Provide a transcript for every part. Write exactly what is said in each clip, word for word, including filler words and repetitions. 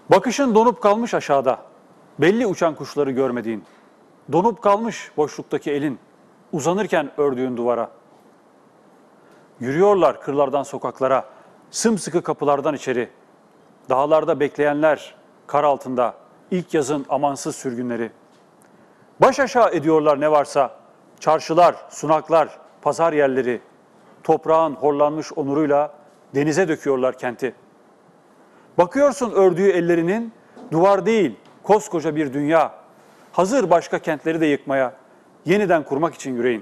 Bakışın donup kalmış aşağıda, belli uçan kuşları görmediğin, donup kalmış boşluktaki elin, uzanırken ördüğün duvara. Yürüyorlar kırlardan sokaklara, sımsıkı kapılardan içeri. Dağlarda bekleyenler, kar altında, ilk yazın amansız sürgünleri. Baş aşağı ediyorlar ne varsa, çarşılar, sunaklar, pazar yerleri. Toprağın horlanmış onuruyla denize döküyorlar kenti. Bakıyorsun ördüğü ellerinin, duvar değil, koskoca bir dünya. Hazır başka kentleri de yıkmaya, yeniden kurmak için yüreğin.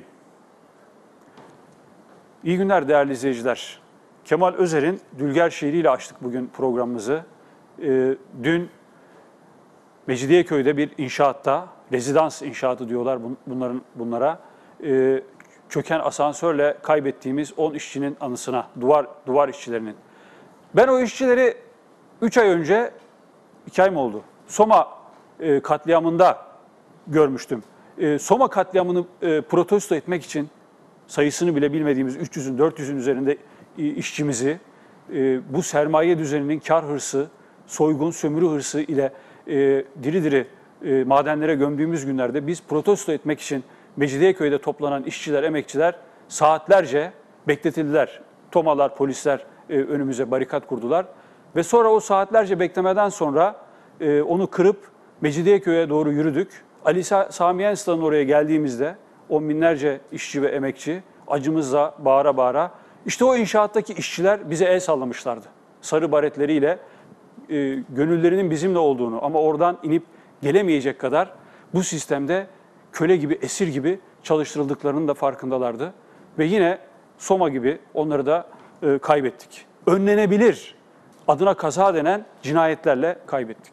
İyi günler değerli izleyiciler. Kemal Özer'in Dülger şiiriyle açtık bugün programımızı. Ee, dün Mecidiyeköy'de bir inşaatta, rezidans inşaatı diyorlar bunların bunlara, e, çöken asansörle kaybettiğimiz on işçinin anısına, duvar duvar işçilerinin. Ben o işçileri üç ay önce, iki ay mı oldu? Soma e, katliamında görmüştüm. E, Soma katliamını e, protesto etmek için sayısını bile bilmediğimiz üç yüzün dört yüzün üzerinde e, işçimizi e, bu sermaye düzeninin kar hırsı, soygun, sömürü hırsı ile e, diri diri e, madenlere gömdüğümüz günlerde biz protesto etmek için Mecidiyeköy'de toplanan işçiler, emekçiler saatlerce bekletildiler. Tomalar, polisler e, önümüze barikat kurdular. Ve sonra o saatlerce beklemeden sonra e, onu kırıp Mecidiyeköy'e doğru yürüdük. Ali Sami Yensta'nın oraya geldiğimizde on binlerce işçi ve emekçi acımızla bağıra bağıra, işte o inşaattaki işçiler bize el sallamışlardı. Sarı baretleriyle e, gönüllerinin bizimle olduğunu ama oradan inip gelemeyecek kadar bu sistemde köle gibi, esir gibi çalıştırıldıklarının da farkındalardı. Ve yine Soma gibi onları da e, kaybettik. Önlenebilir adına kaza denen cinayetlerle kaybettik.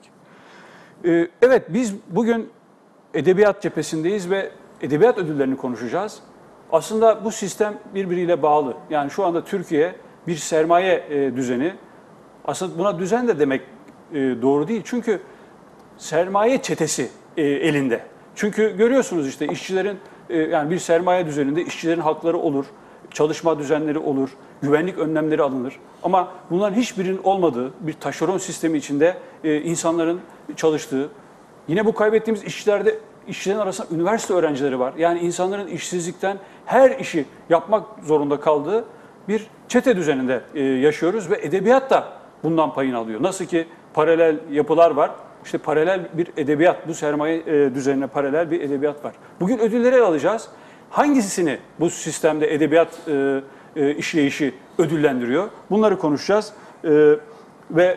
E, evet, biz bugün edebiyat cephesindeyiz ve edebiyat ödüllerini konuşacağız. Aslında bu sistem birbiriyle bağlı. Yani şu anda Türkiye bir sermaye e, düzeni. Aslında buna düzen de demek e, doğru değil. Çünkü sermaye çetesi e, elinde. Çünkü görüyorsunuz işte işçilerin, e, yani bir sermaye düzeninde işçilerin hakları olur, çalışma düzenleri olur, güvenlik önlemleri alınır. Ama bunların hiçbirinin olmadığı bir taşeron sistemi içinde e, insanların çalıştığı, yine bu kaybettiğimiz işçilerde, işçilerin arasında üniversite öğrencileri var. Yani insanların işsizlikten her işi yapmak zorunda kaldığı bir çete düzeninde e, yaşıyoruz ve edebiyat da bundan payını alıyor. Nasıl ki paralel yapılar var, işte paralel bir edebiyat, bu sermaye e, düzenine paralel bir edebiyat var. Bugün ödülleri alacağız. Hangisini bu sistemde edebiyat e, e, işleyişi ödüllendiriyor? Bunları konuşacağız e, ve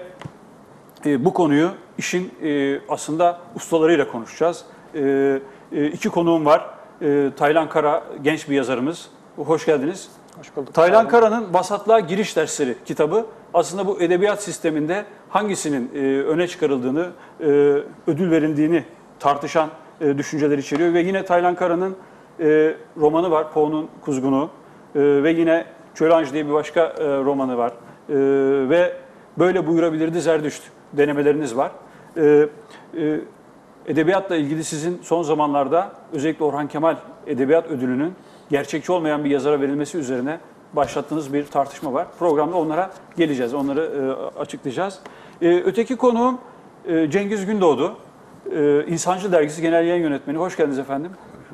e, bu konuyu işin e, aslında ustalarıyla konuşacağız. E, e, iki konuğum var. E, Taylan Kara, genç bir yazarımız. Hoş geldiniz. Hoş bulduk. Taylan Kara'nın Vasatlığa Giriş Dersleri kitabı aslında bu edebiyat sisteminde hangisinin e, öne çıkarıldığını, e, ödül verildiğini tartışan e, düşünceler içeriyor. Ve yine Taylan Kara'nın e, romanı var, Poe'nun Kuzgunu. E, ve yine Çölanj diye bir başka e, romanı var. E, ve Böyle Buyurabilirdi Zerdüşt denemeleriniz var. E, e, edebiyatla ilgili sizin son zamanlarda özellikle Orhan Kemal Edebiyat Ödülü'nün gerçekçi olmayan bir yazara verilmesi üzerine başlattığınız bir tartışma var. Programda onlara geleceğiz, onları e, açıklayacağız. E, öteki konuğum e, Cengiz Gündoğdu, e, İnsancıl Dergisi Genel Yayın Yönetmeni. Hoş geldiniz efendim.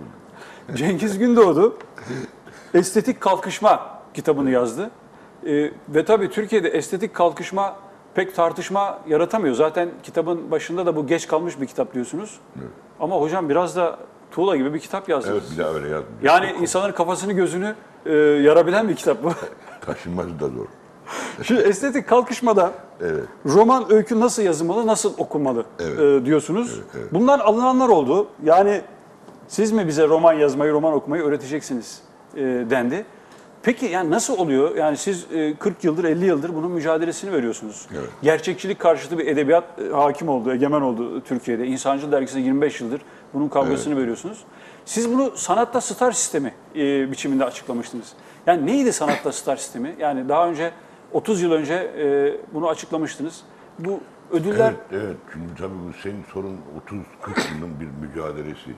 Cengiz Gündoğdu, Estetik Kalkışma kitabını yazdı. E, ve tabii Türkiye'de estetik kalkışma pek tartışma yaratamıyor. Zaten kitabın başında da bu geç kalmış bir kitap diyorsunuz. Evet. Ama hocam biraz da tuğla gibi bir kitap yazdınız. Evet, bir daha öyle yazdım. Yani insanların kafasını gözünü e, yarabilen bir kitap bu. Taşınması da zor. Şimdi estetik kalkışmada evet. roman, öykü nasıl yazılmalı, nasıl okunmalı evet. e, diyorsunuz. Evet, evet. Bundan alınanlar oldu. Yani siz mi bize roman yazmayı, roman okumayı öğreteceksiniz e, dendi. Peki yani nasıl oluyor? Yani siz kırk yıldır, elli yıldır bunun mücadelesini veriyorsunuz. Evet. Gerçekçilik karşıtı bir edebiyat hakim oldu, egemen oldu Türkiye'de. İnsancıl Dergisi'nde yirmi beş yıldır bunun kavgasını evet. veriyorsunuz. Siz bunu sanatta star sistemi e, biçiminde açıklamıştınız. Yani neydi sanatta star sistemi? Yani daha önce, otuz yıl önce e, bunu açıklamıştınız. Bu ödüller... Evet, evet. Çünkü tabii bu senin sorun otuz kırk yılın bir mücadelesi.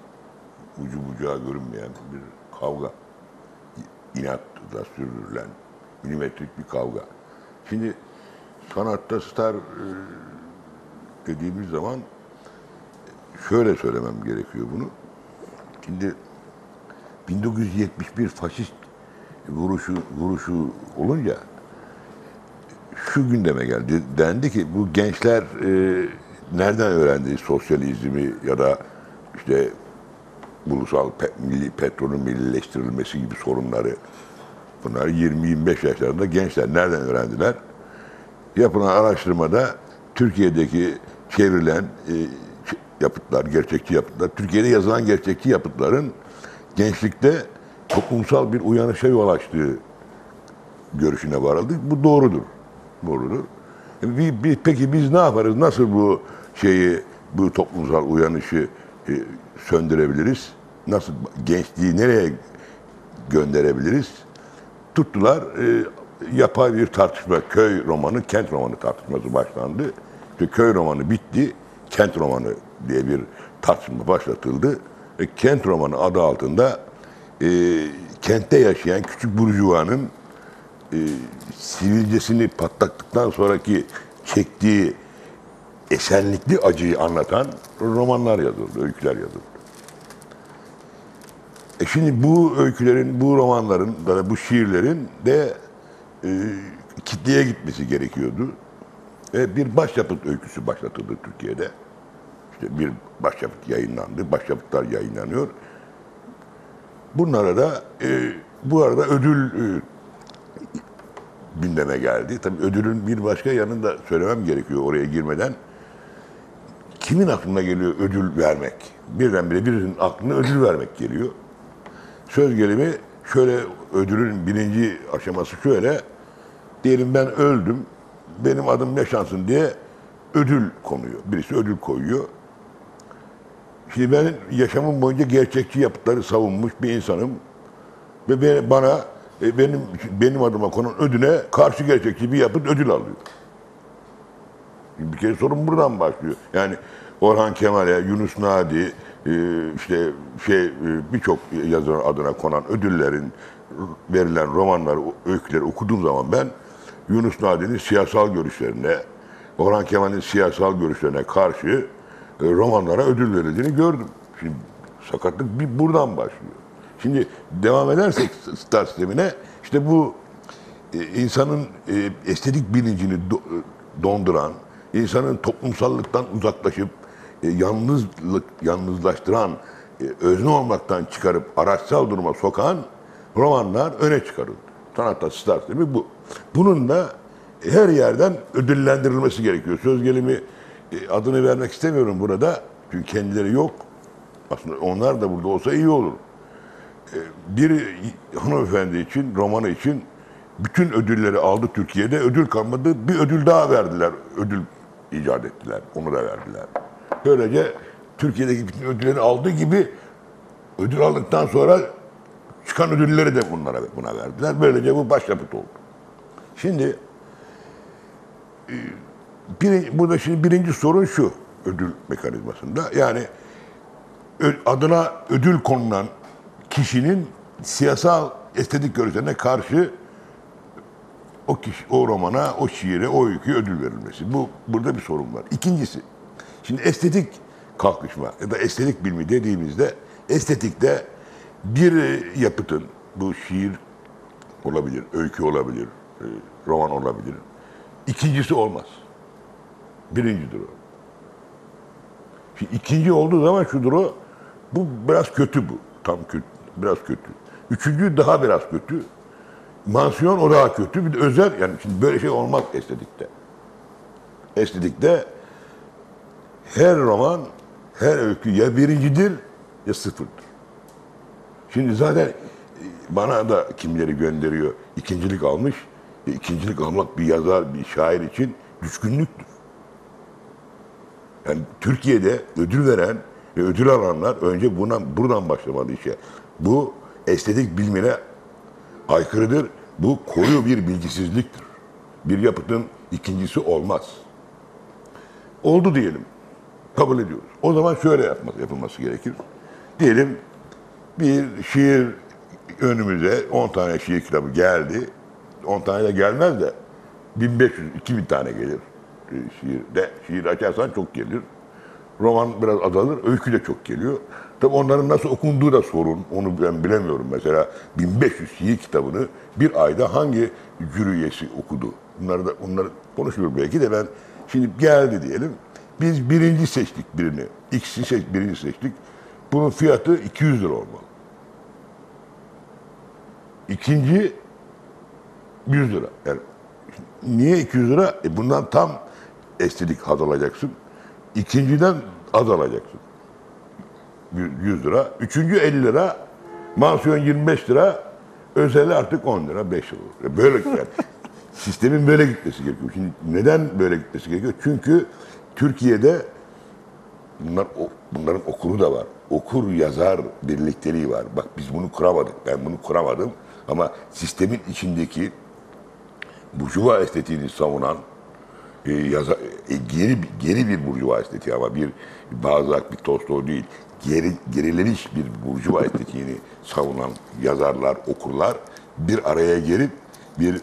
Ucu bucağı görünmeyen bir kavga. İnatla sürdürülen milimetrik bir kavga. Şimdi sanatta star dediğimiz zaman şöyle söylemem gerekiyor bunu. Şimdi bin dokuz yüz yetmiş bir faşist vuruşu vuruşu olunca şu gündeme geldi. Dendi ki bu gençler e, nereden öğrendi sosyalizmi ya da işte ulusal pe, milli, petrolün millileştirilmesi gibi sorunları. Bunlar yirmi yirmi beş yaşlarında gençler nereden öğrendiler? Yapılan araştırmada Türkiye'deki çevrilen e, yapıtlar, gerçekçi yapıtlar, Türkiye'de yazılan gerçekçi yapıtların gençlikte toplumsal bir uyanışa yol açtığı görüşüne varıldı. Bu doğrudur. Doğrudur. Bir, bir, peki biz ne yaparız? Nasıl bu şeyi, bu toplumsal uyanışı e, söndürebiliriz? Nasıl gençliği nereye gönderebiliriz? Tuttular, e, yapay bir tartışma, köy romanı, kent romanı tartışması başlandı. İşte köy romanı bitti, kent romanı diye bir tartışma başlatıldı. E, kent romanı adı altında e, kentte yaşayan küçük burjuvanın e, sivilcesini patlattıktan sonraki çektiği esenlikli acıyı anlatan romanlar yazıldı, öyküler yazıldı. E şimdi bu öykülerin, bu romanların, da bu şiirlerin de e, kitleye gitmesi gerekiyordu. Ve bir başyapıt öyküsü başlatıldı Türkiye'de. İşte bir başyapıt yayınlandı, başyapıtlar yayınlanıyor. Bunlara da e, bu arada ödül e, gündeme geldi. Tabii ödülün bir başka yanını da söylemem gerekiyor oraya girmeden. Kimin aklına geliyor ödül vermek? Birdenbire birinin aklına ödül vermek geliyor. Söz gelimi şöyle, ödülün birinci aşaması şöyle. Diyelim ben öldüm, benim adım yaşansın diye ödül konuyor. Birisi ödül koyuyor. Şimdi ben yaşamım boyunca gerçekçi yapıtları savunmuş bir insanım. Ve bana benim benim adıma konan ödüle karşı gerçekçi bir yapıt ödül alıyor. Bir kere sorun buradan başlıyor. Yani Orhan Kemal'e, Yunus Nadi, işte şey birçok yazarın adına konan ödüllerin verilen romanları, öyküleri okuduğum zaman ben Yunus Nadi'nin siyasal görüşlerine, Orhan Kemal'in siyasal görüşlerine karşı romanlara ödül verildiğini gördüm. Şimdi sakatlık bir buradan başlıyor. Şimdi devam edersek star sistemine, işte bu insanın estetik bilincini donduran, insanın toplumsallıktan uzaklaşıp yalnızlık, yalnızlaştıran, özne olmaktan çıkarıp araçsal duruma sokan romanlar öne çıkarıldı. Sanatta star sistemi bu. Bunun da her yerden ödüllendirilmesi gerekiyor. Söz gelimi adını vermek istemiyorum burada. Çünkü kendileri yok. Aslında onlar da burada olsa iyi olur. Bir hanımefendi için, romanı için bütün ödülleri aldı Türkiye'de. Ödül kalmadı. Bir ödül daha verdiler. Ödül icat ettiler. Onu da verdiler. Böylece Türkiye'deki bütün ödülleri aldığı gibi ödül aldıktan sonra çıkan ödülleri de bunlara buna verdiler. Böylece bu başyapıt oldu. Şimdi bir, burada şimdi birinci sorun şu ödül mekanizmasında. Yani adına ödül konulan kişinin siyasal estetik görüşlerine karşı o kişi, o romana, o şiire, o öyküye ödül verilmesi. Bu burada bir sorun var. İkincisi, şimdi estetik kalkışma ya da estetik bilimi dediğimizde estetikte bir yapıtın, bu şiir olabilir, öykü olabilir, roman olabilir. İkincisi olmaz. Birincidir o. Şimdi ikinci olduğu zaman şudur o, bu biraz kötü bu. Tam kötü, biraz kötü. Üçüncü daha biraz kötü. Mansiyon o daha kötü. Bir de özel, yani şimdi böyle şey olmaz estetikte. Estetikte her roman, her öykü ya birincidir ya sıfırdır. Şimdi zaten bana da kimleri gönderiyor, ikincilik almış. E, ikincilik almak bir yazar, bir şair için düşkünlüktür. Yani Türkiye'de ödül veren ve ödül alanlar önce buna, buradan başlamalı işe. Bu estetik bilimine aykırıdır. Bu koyu bir bilgisizliktir. Bir yapıtın ikincisi olmaz. Oldu diyelim. Kabul ediyoruz. O zaman şöyle yapması, yapılması gerekir. Diyelim bir şiir önümüze on tane şiir kitabı geldi. on tane de gelmez de bin beş yüz iki bin tane gelir. e, şiirde. Şiir açarsan çok gelir. Roman biraz azalır, öykü de çok geliyor. Tabii onların nasıl okunduğu da sorun. Onu ben bilemiyorum. Mesela bin beş yüz şiir kitabını bir ayda hangi jüri üyesi okudu? Bunları da bunları konuşuyoruz belki de ben şimdi geldi diyelim. Biz birinci seçtik birini. X'i seç, birinci seçtik. Bunun fiyatı iki yüz lira olmalı. İkinci yüz lira. Yani niye iki yüz lira? E bundan tam estetik haz alacaksın. İkinciden az alacaksın. yüz lira. Üçüncü elli lira. Mansiyon yirmi beş lira. Özeli artık on lira, beş lira. Böyle yani. Sistemin böyle gitmesi gerekiyor. Şimdi neden böyle gitmesi gerekiyor? Çünkü Türkiye'de bunlar, bunların okuru da var. Okur yazar birlikteliği var. Bak biz bunu kuramadık. Ben bunu kuramadım. Ama sistemin içindeki burjuva estetiğini savunan e, yaza, e, geri geri bir burjuva estetiği ama bir Balzac, bir Tolstoy değil. Geri, gerileniş bir burjuva estetiğini savunan yazarlar, okurlar bir araya gelip bir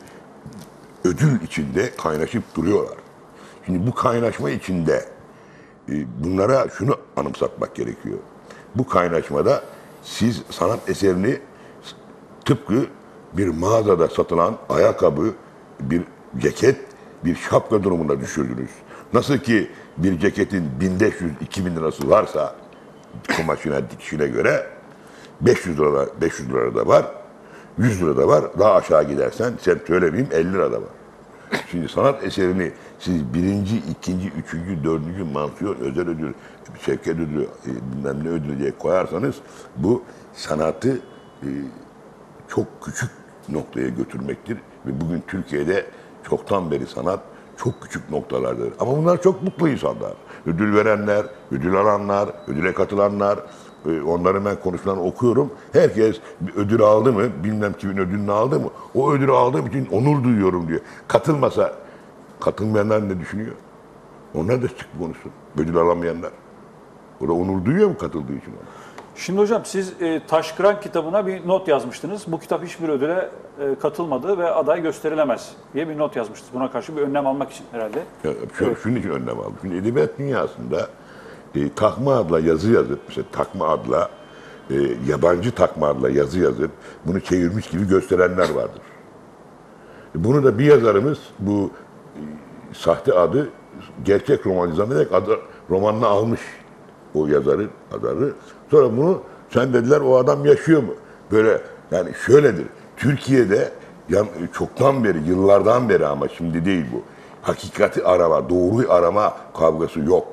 ödül içinde kaynaşıp duruyorlar. Şimdi bu kaynaşma içinde e, bunlara şunu anımsatmak gerekiyor. Bu kaynaşmada siz sanat eserini tıpkı bir mağazada satılan ayakkabı, bir ceket, bir şapka durumuna düşürdünüz. Nasıl ki bir ceketin bin beş yüz iki bin lirası varsa kumaşına, dikişine göre beş yüz lira, beş yüz lira da var, yüz lira da var. Daha aşağı gidersen, sen söylemeyeyim elli lira da var. Şimdi sanat eserini siz birinci, ikinci, üçüncü, dördüncü mansiyon, özel ödül, şevket ödülü, bilmem ne ödülü diye koyarsanız bu sanatı e, çok küçük noktaya götürmektir. Ve bugün Türkiye'de çoktan beri sanat çok küçük noktalardadır. Ama bunlar çok mutlu insanlar. Ödül verenler, ödül alanlar, ödüle katılanlar, onları ben konuşulan okuyorum. Herkes bir ödül aldı mı, bilmem kimin ödülünü aldı mı, o ödülü aldığım için onur duyuyorum diyor. Katılmasa, katılmayanlar ne düşünüyor? Onlar da çıkıp konuşsun. Ödül alamayanlar. O da onur duyuyor mu katıldığı için? Şimdi hocam siz e, Taşkıran kitabına bir not yazmıştınız. Bu kitap hiçbir ödüle e, katılmadı ve aday gösterilemez diye bir not yazmıştınız. Buna karşı bir önlem almak için herhalde. Ya, şu, evet. Şunun için önlem aldım. Şimdi edebiyat dünyasında e, takma adla yazı yazıp, mesela takma adla, e, yabancı takma adla yazı yazıp bunu çevirmiş gibi gösterenler vardır. E, bunu da bir yazarımız bu e, sahte adı gerçek roman zannederek adı, romanına almış o yazarın adını. Sonra bunu sen dediler o adam yaşıyor mu? Böyle yani şöyledir. Türkiye'de yani çoktan beri, yıllardan beri ama şimdi değil bu. Hakikati arama, doğruyu arama kavgası yok.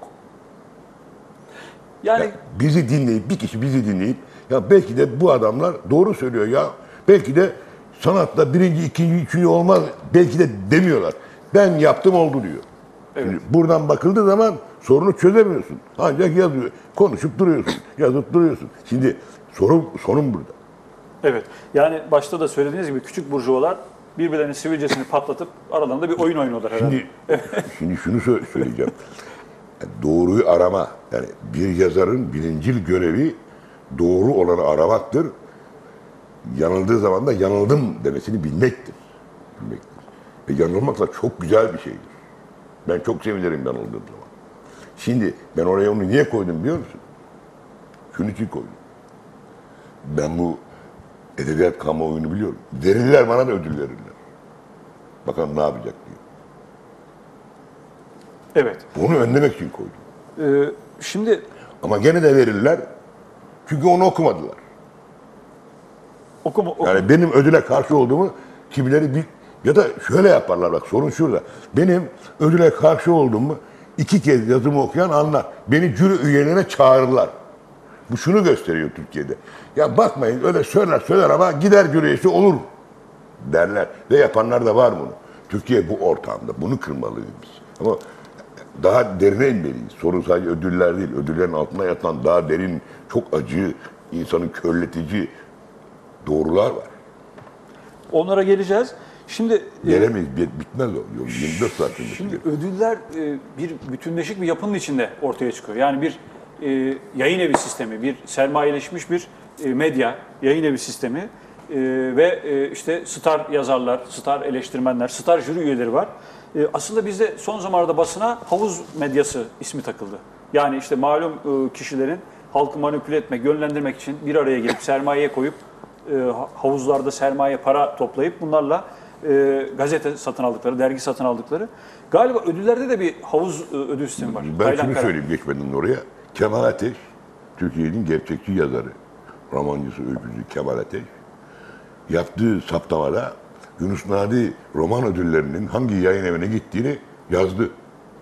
Yani, yani bizi dinleyip, bir kişi bizi dinleyip ya belki de bu adamlar doğru söylüyor ya. Belki de sanatta birinci, ikinci, üçüncü olmaz. Belki de demiyorlar. Ben yaptım oldu diyor. Evet. Şimdi buradan bakıldığı zaman sorunu çözemiyorsun. Ancak yazıyor. Konuşup duruyorsun. Yazıp duruyorsun. Şimdi sorun, sorun burada. Evet. Yani başta da söylediğiniz gibi küçük burjuvalar birbirlerinin sivilcesini patlatıp aralarında bir oyun oynuyorlar herhalde. Şimdi, şimdi şunu söyleyeceğim. Yani doğruyu arama. Yani bir yazarın birincil görevi doğru olanı aramaktır. Yanıldığı zaman da yanıldım demesini bilmektir. bilmektir. Ve yanılmak da çok güzel bir şeydir. Ben çok sevinirim yanıldığım zaman. Şimdi ben oraya onu niye koydum biliyor musun? Şunun için koydum. Ben bu edebiyat kamuoyunu biliyorum. Verirler bana da ödül verirler. Bakalım ne yapacak diye. Evet. Onu önlemek için koydum. Ee, şimdi... Ama gene de verirler. Çünkü onu okumadılar. Okuma, okum. Yani benim ödüle karşı olduğumu kimileri bir... Ya da şöyle yaparlar bak sorun şurada. Benim ödüle karşı olduğumu iki kez yazımı okuyan anlar. Beni jüri üyelerine çağırırlar. Bu şunu gösteriyor Türkiye'de. Ya bakmayın öyle söyler söyler ama gider jüri üyesi olur derler. Ve yapanlar da var bunu. Türkiye bu ortamda. Bunu kırmalıyız biz. Ama daha derine inmeliyiz. Sorun sadece ödüller değil. Ödüllerin altına yatan daha derin, çok acı, insanı körletici doğrular var. Onlara geleceğiz. Şimdi gelemeyiz, e, bitmez o. yirmi dört saat Şimdi ödüller e, bir bütünleşik bir yapının içinde ortaya çıkıyor. Yani bir e, yayın evi sistemi, bir sermayeleşmiş bir e, medya, yayın evi sistemi e, ve e, işte star yazarlar, star eleştirmenler, star jüri üyeleri var. E, aslında bizde son zamanlarda basına havuz medyası ismi takıldı. Yani işte malum e, kişilerin halkı manipüle etmek, yönlendirmek için bir araya gelip sermaye koyup e, havuzlarda sermaye para toplayıp bunlarla e, gazete satın aldıkları, dergi satın aldıkları. Galiba ödüllerde de bir havuz e, ödül sistemi var. Ben Taylan şunu Kara. söyleyeyim geçmeden oraya. Kemal Ateş, Türkiye'nin gerçekçi yazarı, romancısı, öykücü Kemal Ateş, yaptığı saptamada Yunus Nadi roman ödüllerinin hangi yayın evine gittiğini yazdı.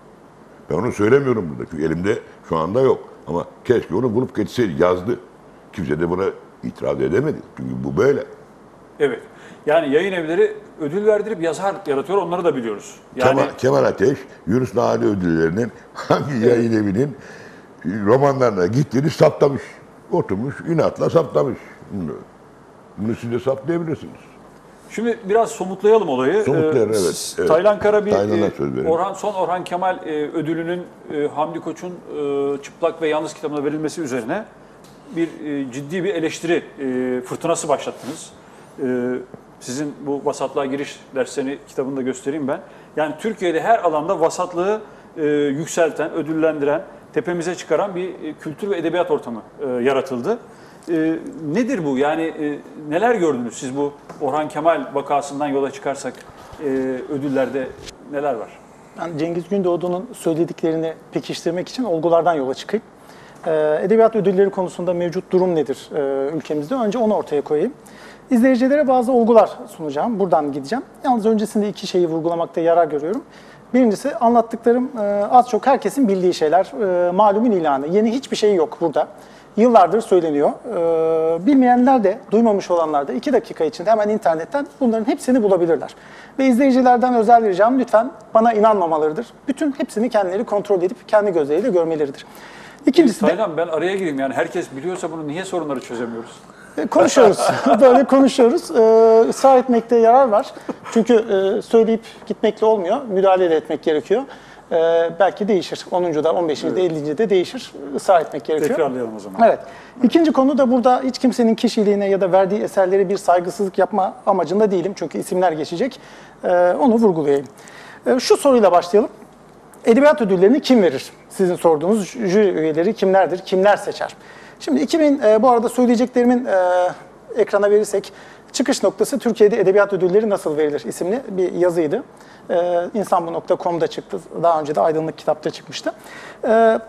Ben onu söylemiyorum burada çünkü elimde şu anda yok. Ama keşke onu bulup getirseydi, yazdı. Kimse de buna itiraz edemedi. Çünkü bu böyle. Evet. Yani yayın evleri ödül verdirip yazar yaratıyor, onları da biliyoruz. Yani Kemal, Kemal Ateş, Yunus Nadi ödüllerinin hangi yayın evinin romanlarına gittiğini saptamış. Oturmuş, inatla saptamış. Bunu, bunu siz de saptayabilirsiniz. şimdi biraz somutlayalım olayı. Somutlayalım, Ee, evet, evet. Taylan Kara bir Taylan'a e, söz verin. Orhan, son Orhan Kemal e, ödülünün e, Hamdi Koç'un e, Çıplak ve Yalnız kitabına verilmesi üzerine bir e, ciddi bir eleştiri e, fırtınası başlattınız. E, sizin bu vasatlığa giriş derslerini kitabında göstereyim ben. Yani Türkiye'de her alanda vasatlığı e, yükselten, ödüllendiren, tepemize çıkaran bir e, kültür ve edebiyat ortamı e, yaratıldı. E, nedir bu? Yani e, neler gördünüz siz bu Orhan Kemal vakasından yola çıkarsak e, ödüllerde neler var? Ben Cengiz Gündoğdu'nun söylediklerini pekiştirmek için olgulardan yola çıkayım. Ee, edebiyat ödülleri konusunda mevcut durum nedir e, ülkemizde? Önce onu ortaya koyayım. İzleyicilere bazı olgular sunacağım. Buradan gideceğim. Yalnız öncesinde iki şeyi vurgulamakta yarar görüyorum. Birincisi anlattıklarım e, az çok herkesin bildiği şeyler. E, malumun ilanı. Yeni hiçbir şey yok burada. Yıllardır söyleniyor. Ee, bilmeyenler de, duymamış olanlar da iki dakika içinde hemen internetten bunların hepsini bulabilirler. Ve izleyicilerden özel ricam lütfen bana inanmamalarıdır. Bütün hepsini kendileri kontrol edip kendi gözleriyle görmeleridir. İkincisi de Taylan, ben araya gireyim, yani herkes biliyorsa bunu niye sorunları çözemiyoruz? e, konuşuyoruz. Böyle konuşuyoruz. Ee, ısrar etmekte yarar var. Çünkü e, söyleyip gitmekle olmuyor. Müdahale de etmek gerekiyor. Ee, belki değişir. onuncuda, on beşincide, ellincide değişir. Israr etmek gerekiyor. Tekrarlayalım o zaman. Evet. İkinci konu da burada hiç kimsenin kişiliğine ya da verdiği eserlere bir saygısızlık yapma amacında değilim. Çünkü isimler geçecek. Ee, onu vurgulayayım. Ee, şu soruyla başlayalım. Edebiyat ödüllerini kim verir? Sizin sorduğunuz jüri üyeleri kimlerdir? Kimler seçer? Şimdi iki bin, e, bu arada söyleyeceklerimin e, ekrana verirsek, çıkış noktası Türkiye'de edebiyat ödülleri nasıl verilir isimli bir yazıydı. Ee, insanbu nokta com'da çıktı. Daha önce de Aydınlık Kitap'ta çıkmıştı. Ee,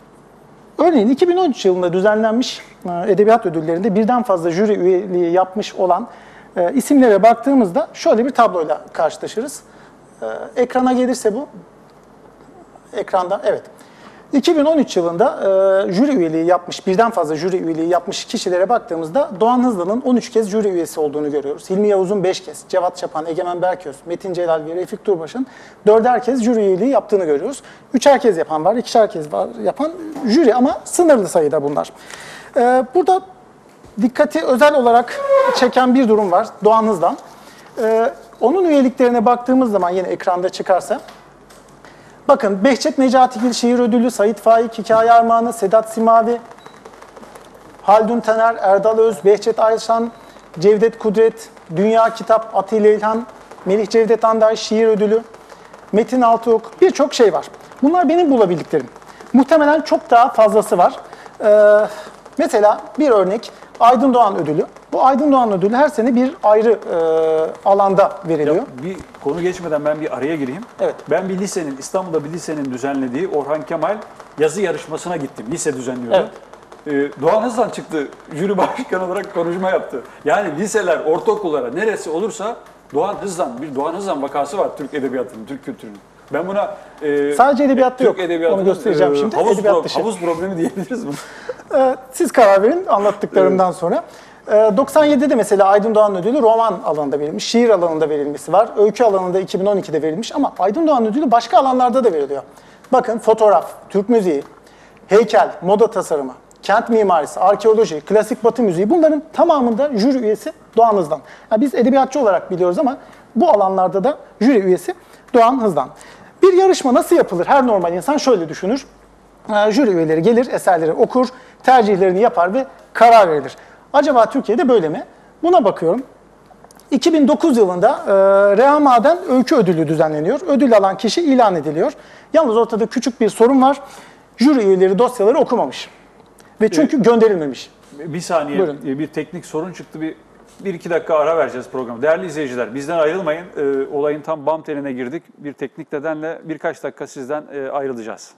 örneğin iki bin on üç yılında düzenlenmiş e, edebiyat ödüllerinde birden fazla jüri üyeliği yapmış olan e, isimlere baktığımızda şöyle bir tabloyla karşılaşırız. E, ekrana gelirse bu. Ekranda, evet. iki bin on üç yılında e, jüri üyeliği yapmış, birden fazla jüri üyeliği yapmış kişilere baktığımızda Doğan Hızlı'nın on üç kez jüri üyesi olduğunu görüyoruz. Hilmi Yavuz'un beş kez, Cevat Çapan, Egemen Berköz, Metin Celal ve Refik Durbaş'ın dörder kez jüri üyeliği yaptığını görüyoruz. Üçer kez yapan var, ikişer kez var yapan jüri ama sınırlı sayıda bunlar. E, burada dikkati özel olarak çeken bir durum var Doğan Hız'dan. E, onun üyeliklerine baktığımız zaman yine ekranda çıkarsa, bakın Behçet Necatigil Şiir Ödülü, Sait Faik Hikaye Armağanı, Sedat Simavi, Haldun Taner, Erdal Öz, Behçet Ayşan, Cevdet Kudret, Dünya Kitap, Atilla İlhan, Melih Cevdet Anday Şiir Ödülü, Metin Altıok, birçok şey var. Bunlar benim bulabildiklerim. Muhtemelen çok daha fazlası var. Ee, mesela bir örnek Aydın Doğan Ödülü. Bu Aydın Doğan Ödülü her sene bir ayrı e, alanda veriliyor. Ya bir konu geçmeden ben bir araya gireyim. Evet. Ben bir lisenin, İstanbul'da bir lisenin düzenlediği Orhan Kemal yazı yarışmasına gittim. Lise düzenliyordu. Evet. Ee, Doğan Hız'dan çıktı, jüri başkanı olarak konuşma yaptı. Yani liseler, ortaokullara neresi olursa Doğan Hız'dan, bir Doğan Hız'dan vakası var Türk edebiyatının, Türk kültürünün. Ben buna e, sadece edebiyatta Türk yok. edebiyatının, Onu göstereceğim e, şimdi. Havuz, Edebiyat pro- dışı. havuz problemi diyebiliriz mi? Ee, siz karar verin anlattıklarımdan sonra. Ee, doksan yedide mesela Aydın Doğan Ödülü roman alanında verilmiş, şiir alanında verilmesi var. Öykü alanında iki bin on ikide verilmiş ama Aydın Doğan Ödülü başka alanlarda da veriliyor. Bakın fotoğraf, Türk müziği, heykel, moda tasarımı, kent mimarisi, arkeoloji, klasik batı müziği, bunların tamamında jüri üyesi Doğan Hız'dan. Yani biz edebiyatçı olarak biliyoruz ama bu alanlarda da jüri üyesi Doğan Hız'dan. Bir yarışma nasıl yapılır? Her normal insan şöyle düşünür. Ee, jüri üyeleri gelir, eserleri okur, tercihlerini yapar ve karar verilir. Acaba Türkiye'de böyle mi? Buna bakıyorum. iki bin dokuz yılında e, Reha Maden Öykü Ödülü düzenleniyor. Ödül alan kişi ilan ediliyor. Yalnız ortada küçük bir sorun var. Jüri üyeleri dosyaları okumamış. Ve çünkü gönderilmemiş. Bir saniye, Buyurun. bir teknik sorun çıktı. Bir, bir iki dakika ara vereceğiz programı. Değerli izleyiciler, bizden ayrılmayın. Ee, olayın tam bam teline girdik. Bir teknik nedenle birkaç dakika sizden e, ayrılacağız.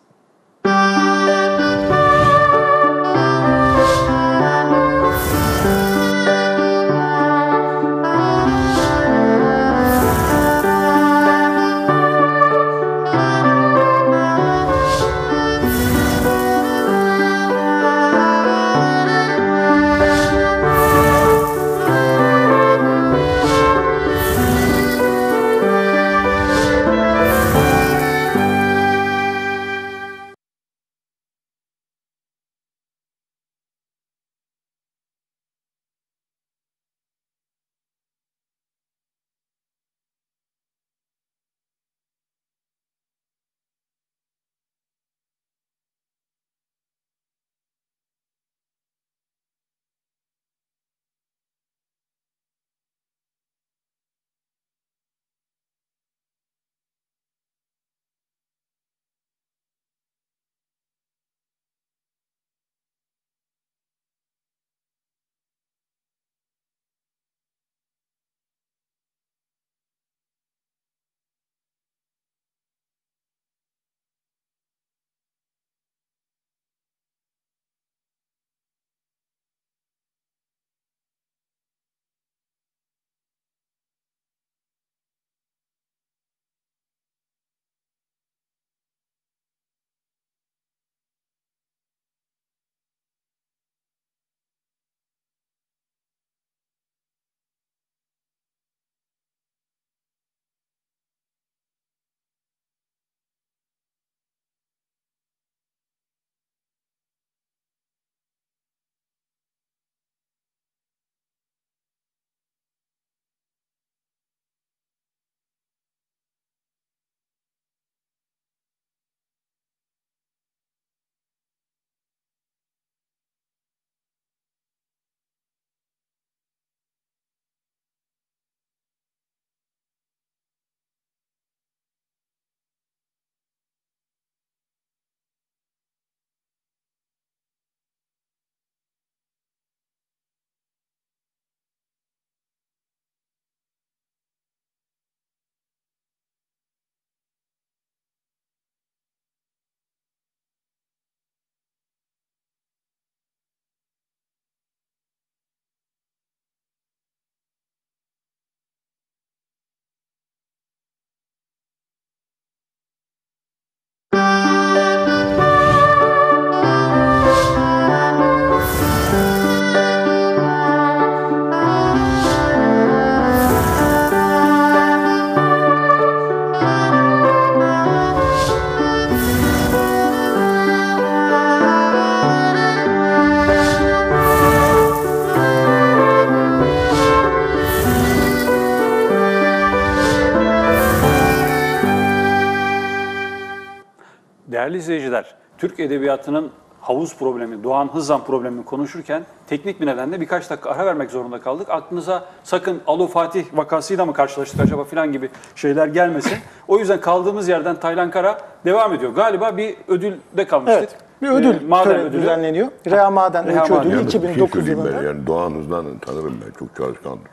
Değerli izleyiciler, Türk Edebiyatı'nın havuz problemi, Doğan Hızlan problemini konuşurken teknik bir nedenle birkaç dakika ara vermek zorunda kaldık. Aklınıza sakın Alo Fatih vakasıyla mı karşılaştık acaba filan gibi şeyler gelmesin. O yüzden kaldığımız yerden Taylan Kara devam ediyor. Galiba bir ödülde kalmıştık. Evet, bir ödül Ee, maden töreni ödülü. düzenleniyor. Reha Maden Reha Öykü Maden. Ödülü Yalnız bir şey iki bin dokuz söyleyeyim yılında. ben, yani Doğan Hızlan'ı tanırım ben. Çok çalışkandır.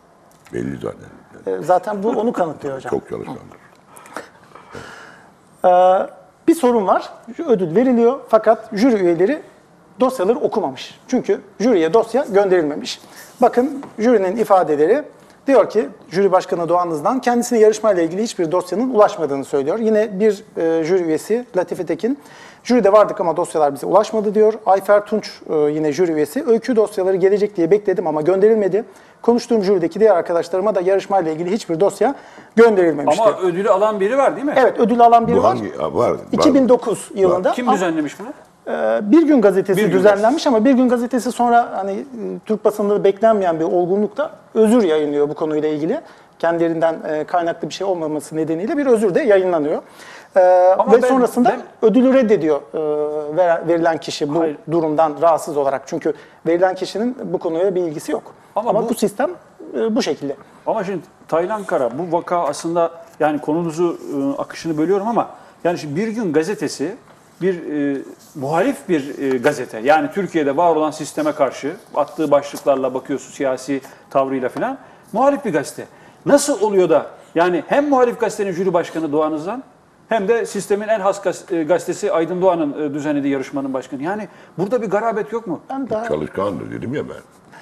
Belli zaten. Ee, Zaten bu onu kanıtlıyor hocam. Çok çalışkandır. Ee, bir sorun var. Ödül veriliyor fakat jüri üyeleri dosyaları okumamış. Çünkü jüriye dosya gönderilmemiş. Bakın jürinin ifadeleri. Diyor ki jüri başkanı Doğan Hızlan kendisine yarışmayla ilgili hiçbir dosyanın ulaşmadığını söylüyor. Yine bir e, jüri üyesi Latife Tekin, jüride vardık ama dosyalar bize ulaşmadı diyor. Ayfer Tunç e, yine jüri üyesi, öykü dosyaları gelecek diye bekledim ama gönderilmedi. Konuştuğum jürideki diğer arkadaşlarıma da yarışmayla ilgili hiçbir dosya gönderilmemişti. Ama ödülü alan biri var değil mi? Evet, ödül alan biri Bu var. hangi? Ha, var, var. iki bin dokuz yılında. Kim düzenlemiş bunu? Ee, Bir Gün Gazetesi Bir Gün düzenlenmiş ama Bir Gün Gazetesi sonra hani e, Türk basında beklenmeyen bir olgunlukta özür yayınlıyor bu konuyla ilgili. Kendilerinden e, kaynaklı bir şey olmaması nedeniyle bir özür de yayınlanıyor. Ee, Ama ve ben- sonrasında ben- ödülü reddediyor e, ver- verilen kişi bu Hayır. durumdan rahatsız olarak. Çünkü verilen kişinin bu konuya bir ilgisi yok. Ama Ama, bu- bu, sistem e, bu şekilde. Ama şimdi Taylan Kara bu vaka aslında yani konunuzu e, akışını bölüyorum ama yani şimdi Bir Gün gazetesi bir e, muhalif bir e, gazete. Yani Türkiye'de var olan sisteme karşı attığı başlıklarla bakıyorsun siyasi tavrıyla falan muhalif bir gazete. Nasıl oluyor da yani hem muhalif gazetenin jüri başkanı Doğan Özan hem de sistemin en has gazetesi Aydın Doğan'ın e, düzenlediği yarışmanın başkanı. Yani burada bir garabet yok mu? Ben daha Çalışkandır dedim ya ben.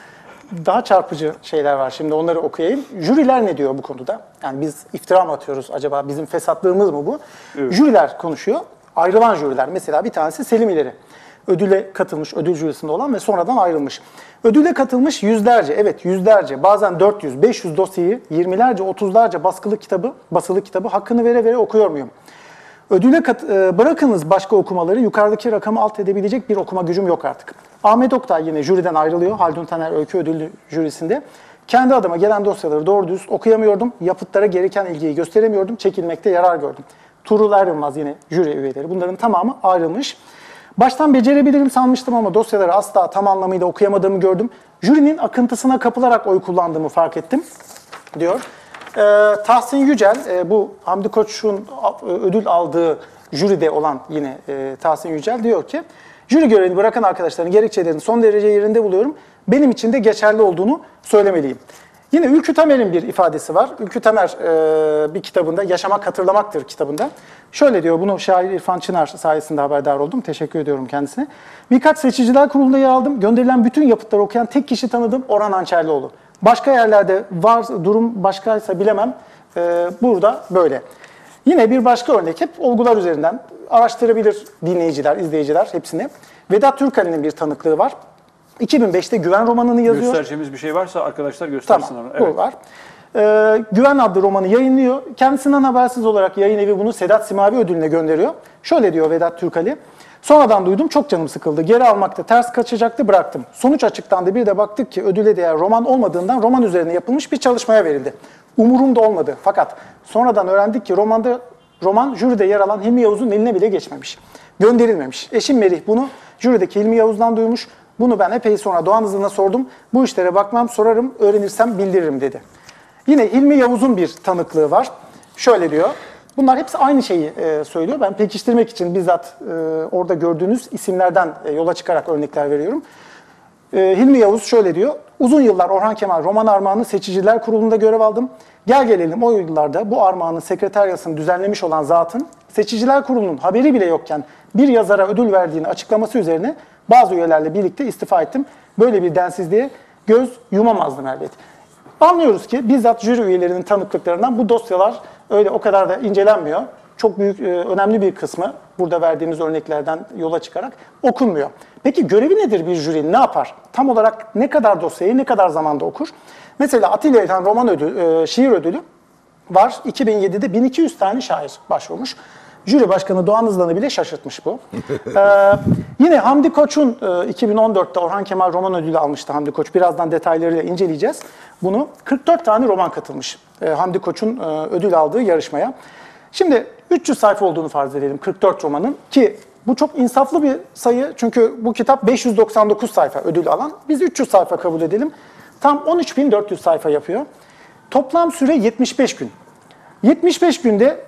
Daha çarpıcı şeyler var. Şimdi onları okuyayım. Jüriler ne diyor bu konuda? Yani biz iftira mı atıyoruz acaba? Bizim fesatlığımız mı bu? Evet. Jüriler konuşuyor. Ayrılan jüriler. Mesela bir tanesi Selim İleri. Ödüle katılmış, ödül jürisinde olan ve sonradan ayrılmış. Ödüle katılmış yüzlerce, evet yüzlerce, bazen dört yüz, beş yüz dosyayı, yirmilerce, otuzlarca baskılı kitabı, basılı kitabı hakkını vere vere okuyor muyum? Ödüle kat, e, bırakınız başka okumaları, yukarıdaki rakamı alt edebilecek bir okuma gücüm yok artık. Ahmet Oktay yine jüriden ayrılıyor, Haldun Taner Öykü Ödülü jürisinde. Kendi adıma gelen dosyaları doğru dürüst okuyamıyordum, yapıtlara gereken ilgiyi gösteremiyordum, çekilmekte yarar gördüm. Tuğrul Erbilmaz yine jüri üyeleri, bunların tamamı ayrılmış. Baştan becerebilirim sanmıştım ama dosyaları asla tam anlamıyla okuyamadığımı gördüm. Jürinin akıntısına kapılarak oy kullandığımı fark ettim, diyor. Ee, Tahsin Yücel, e, bu Hamdi Koç'un e, ödül aldığı jüride olan yine e, Tahsin Yücel diyor ki, jüri görevini bırakan arkadaşların gerekçelerini son derece yerinde buluyorum. Benim için de geçerli olduğunu söylemeliyim. Yine Ülkü Tamer'in bir ifadesi var. Ülkü Tamer e, bir kitabında, Yaşamak Hatırlamaktır kitabında. Şöyle diyor, bunu şair İrfan Çınar sayesinde haberdar oldum. Teşekkür ediyorum kendisine. Birkaç seçiciler kurulunda yer aldım. Gönderilen bütün yapıtları okuyan tek kişi tanıdım, Orhan Ançerlioğlu. Başka yerlerde var, durum başkaysa bilemem. E, burada böyle. Yine bir başka örnek, hep olgular üzerinden araştırabilir dinleyiciler, izleyiciler hepsini. Vedat Türkali'nin bir tanıklığı var. iki bin beşte Güven romanını yazıyor. Göstereceğimiz bir şey varsa arkadaşlar göstersin. Tamam, onu. Evet. bu var. Ee, Güven adlı romanı yayınlıyor. Kendisinden habersiz olarak yayın evi bunu Sedat Simavi ödülüne gönderiyor. Şöyle diyor Vedat Türkali. Sonradan duydum, çok canım sıkıldı. Geri almakta ters kaçacaktı, bıraktım. Sonuç açıklandı. Bir de baktık ki ödüle değer roman olmadığından roman üzerine yapılmış bir çalışmaya verildi. Umurumda olmadı. Fakat sonradan öğrendik ki romanda roman jüride yer alan Hilmi Yavuz'un eline bile geçmemiş. Gönderilmemiş. Eşim Merih bunu jürideki Hilmi Yavuz'dan duymuş. Bunu ben epey sonra Doğan Hızlı'na sordum. Bu işlere bakmam, sorarım, öğrenirsem bildiririm dedi. Yine Hilmi Yavuz'un bir tanıklığı var. Şöyle diyor. Bunlar hepsi aynı şeyi e, söylüyor. Ben pekiştirmek için bizzat e, orada gördüğünüz isimlerden e, yola çıkarak örnekler veriyorum. E, Hilmi Yavuz şöyle diyor. Uzun yıllar Orhan Kemal Roman Armağanı Seçiciler Kurulu'nda görev aldım. Gel gelelim o yıllarda bu armağanın sekreteryasını düzenlemiş olan zatın Seçiciler Kurulu'nun haberi bile yokken bir yazara ödül verdiğini açıklaması üzerine bazı üyelerle birlikte istifa ettim. Böyle bir densizliğe göz yumamazdım elbet. Anlıyoruz ki bizzat jüri üyelerinin tanıklıklarından bu dosyalar öyle o kadar da incelenmiyor. Çok büyük, önemli bir kısmı burada verdiğimiz örneklerden yola çıkarak okunmuyor. Peki görevi nedir bir jüri? Ne yapar? Tam olarak ne kadar dosyayı ne kadar zamanda okur? Mesela Atilla İlhan Roman Ödülü, şiir ödülü var. iki bin yedide bin iki yüz tane şair başvurmuş. Jüri başkanı Doğan Hızlan'ı bile şaşırtmış bu. ee, yine Hamdi Koç'un e, iki bin on dörtte Orhan Kemal Roman Ödülü almıştı Hamdi Koç. Birazdan detaylarıyla inceleyeceğiz. Bunu kırk dört tane roman katılmış e, Hamdi Koç'un e, ödül aldığı yarışmaya. Şimdi üç yüz sayfa olduğunu farz edelim kırk dört romanın ki bu çok insaflı bir sayı. Çünkü bu kitap beş yüz doksan dokuz sayfa ödül alan. Biz üç yüz sayfa kabul edelim. Tam on üç bin dört yüz sayfa yapıyor. Toplam süre yetmiş beş gün. yetmiş beş günde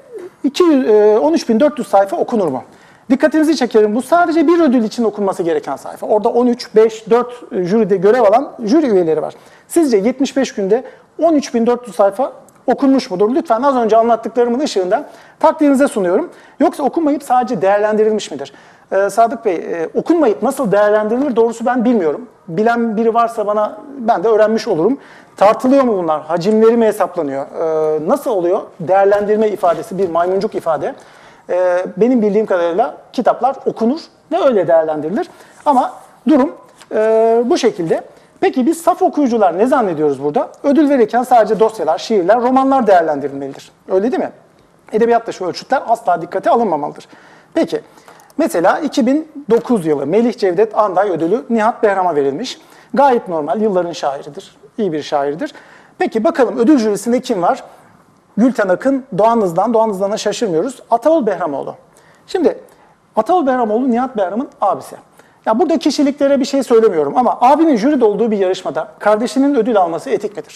on üç bin dört yüz sayfa okunur mu? Dikkatinizi çekerim, bu sadece bir ödül için okunması gereken sayfa. Orada on üç, beş, dört jüride görev alan jüri üyeleri var. Sizce yetmiş beş günde on üç bin dört yüz sayfa okunmuş mudur? Lütfen az önce anlattıklarımın ışığında takdirinize sunuyorum. Yoksa okunmayıp sadece değerlendirilmiş midir? Ee, Sadık Bey, e, okunmayıp nasıl değerlendirilir doğrusu ben bilmiyorum. Bilen biri varsa bana, ben de öğrenmiş olurum. Tartılıyor mu bunlar? Hacimleri mi hesaplanıyor? Ee, nasıl oluyor? Değerlendirme ifadesi bir maymuncuk ifade. Ee, benim bildiğim kadarıyla kitaplar okunur ve öyle değerlendirilir. Ama durum e, bu şekilde. Peki biz saf okuyucular ne zannediyoruz burada? Ödül verirken sadece dosyalar, şiirler, romanlar değerlendirilmelidir. Öyle değil mi? Edebiyatta şu ölçütler asla dikkate alınmamalıdır. Peki, mesela iki bin dokuz yılı Melih Cevdet Anday Ödülü Nihat Behram'a verilmiş. Gayet normal, yılların şairidir, iyi bir şairdir. Peki bakalım ödül jürisinde kim var? Gülten Akın, Doğan Hızlan, Doğan Hızlan'a şaşırmıyoruz. Ataol Behramoğlu. Şimdi Ataol Behramoğlu Nihat Behram'ın abisi. Ya burada kişiliklere bir şey söylemiyorum ama abinin jüride olduğu bir yarışmada kardeşinin ödül alması etik midir?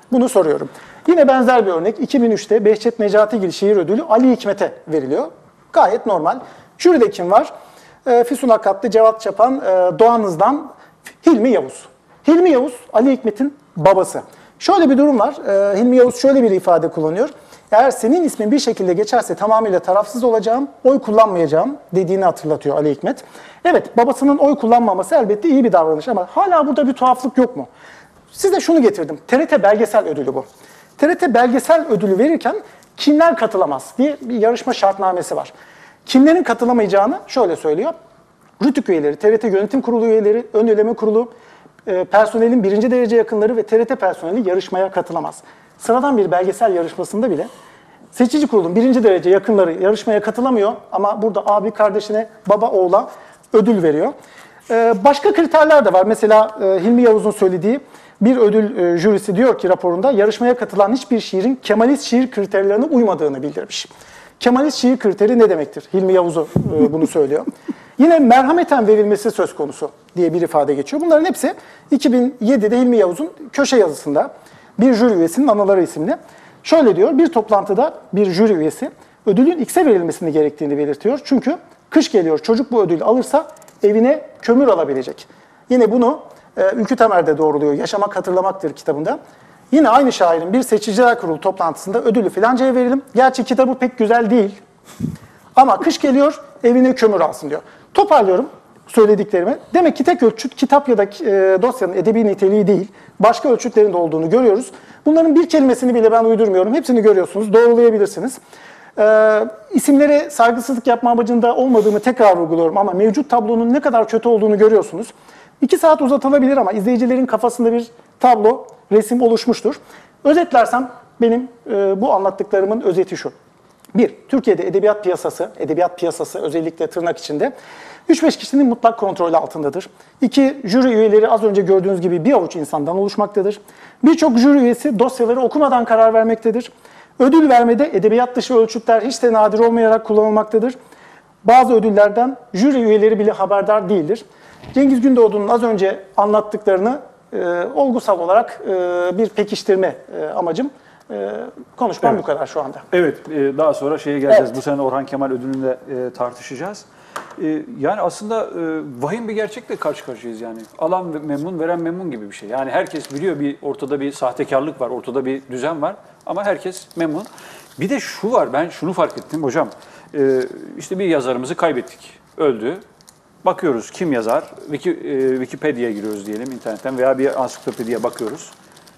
Bunu soruyorum. Yine benzer bir örnek. iki bin üçte Behçet Necatigil Şiir Ödülü Ali Hikmet'e veriliyor. Gayet normal. Jüride kim var? E, Füsun Akatlı, Cevat Çapan, e, Doğanız'dan Hilmi Yavuz. Hilmi Yavuz, Ali Hikmet'in babası. Şöyle bir durum var. E, Hilmi Yavuz şöyle bir ifade kullanıyor. Eğer senin ismin bir şekilde geçerse tamamıyla tarafsız olacağım, oy kullanmayacağım dediğini hatırlatıyor Ali Hikmet. Evet, babasının oy kullanmaması elbette iyi bir davranış ama hala burada bir tuhaflık yok mu? Size şunu getirdim. T R T Belgesel Ödülü bu. T R T Belgesel Ödülü verirken kimler katılamaz diye bir yarışma şartnamesi var. Kimlerin katılamayacağını şöyle söylüyor. RTÜK üyeleri, T R T Yönetim Kurulu üyeleri, Ön Eleme Kurulu, e, personelin birinci derece yakınları ve T R T personeli yarışmaya katılamaz. Sıradan bir belgesel yarışmasında bile seçici kurulun birinci derece yakınları yarışmaya katılamıyor ama burada abi kardeşine, baba oğula ödül veriyor. E, başka kriterler de var. Mesela e, Hilmi Yavuz'un söylediği bir ödül e, jürisi diyor ki raporunda yarışmaya katılan hiçbir şiirin Kemalist şiir kriterlerine uymadığını bildirmiş. Kemalist şiir kriteri ne demektir? Hilmi Yavuz'u e, bunu söylüyor. Yine merhameten verilmesi söz konusu diye bir ifade geçiyor. Bunların hepsi iki bin yedide Hilmi Yavuz'un köşe yazısında bir jüri üyesinin anıları isimli. Şöyle diyor, bir toplantıda bir jüri üyesi ödülün X'e verilmesini gerektiğini belirtiyor. Çünkü kış geliyor, çocuk bu ödülü alırsa evine kömür alabilecek. Yine bunu e, Ülkü Tamer de doğruluyor, Yaşamak Hatırlamaktır kitabında. Yine aynı şairin bir seçiciler kurulu toplantısında ödülü filancaya verelim. Gerçi kitabı pek güzel değil ama kış geliyor evine kömür alsın diyor. Toparlıyorum söylediklerimi. Demek ki tek ölçüt kitap ya da e, dosyanın edebi niteliği değil, başka ölçütlerin de olduğunu görüyoruz. Bunların bir kelimesini bile ben uydurmuyorum. Hepsini görüyorsunuz, doğrulayabilirsiniz. E, isimlere saygısızlık yapma amacında olmadığımı tekrar vurguluyorum ama mevcut tablonun ne kadar kötü olduğunu görüyorsunuz. İki saat uzatılabilir ama izleyicilerin kafasında bir tablo, resim oluşmuştur. Özetlersem benim e, bu anlattıklarımın özeti şu. Bir, Türkiye'de edebiyat piyasası, edebiyat piyasası özellikle tırnak içinde üç beş kişinin mutlak kontrolü altındadır. İki, jüri üyeleri az önce gördüğünüz gibi bir avuç insandan oluşmaktadır. Birçok jüri üyesi dosyaları okumadan karar vermektedir. Ödül vermede edebiyat dışı ölçütler hiç de nadir olmayarak kullanılmaktadır. Bazı ödüllerden jüri üyeleri bile haberdar değildir. Cengiz Gündoğdu'nun az önce anlattıklarını e, olgusal olarak e, bir pekiştirme e, amacım. E, konuşmam Evet. bu kadar şu anda. Evet, e, daha sonra şeye geleceğiz. Evet. Bu sene Orhan Kemal ödülünü de e, tartışacağız. E, yani aslında e, vahim bir gerçekle karşı karşıyayız yani. Alan memnun, veren memnun gibi bir şey. Yani herkes biliyor bir ortada bir sahtekarlık var, ortada bir düzen var ama herkes memnun. Bir de şu var, ben şunu fark ettim hocam. E, işte bir yazarımızı kaybettik, öldü. Bakıyoruz kim yazar, Wiki, e, Wikipedia'ya giriyoruz diyelim internetten veya bir ansiklopediye bakıyoruz.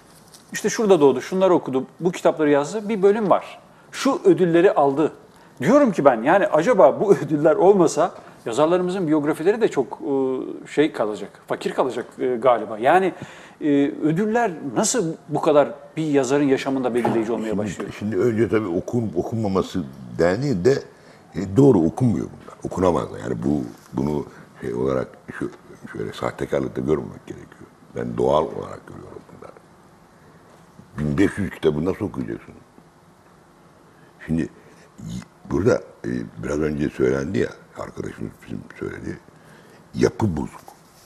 İşte şurada doğdu, şunları okudu, bu kitapları yazdı, bir bölüm var. Şu ödülleri aldı. Diyorum ki ben, yani acaba bu ödüller olmasa yazarlarımızın biyografileri de çok e, şey kalacak, fakir kalacak e, galiba. Yani e, ödüller nasıl bu kadar bir yazarın yaşamında belirleyici olmaya başlıyor? Şimdi önce tabii okun, okunmaması dendiği de e, doğru okunmuyor bunlar. Okunamazlar. Yani bu bunu şey olarak şu, şöyle sahtekarlıkta görmemek gerekiyor. Ben doğal olarak görüyorum bunları. bin beş yüz kitabı nasıl okuyacaksın? Şimdi burada e, biraz önce söylendi ya, arkadaşımız bizim söyledi, yapı bozuk.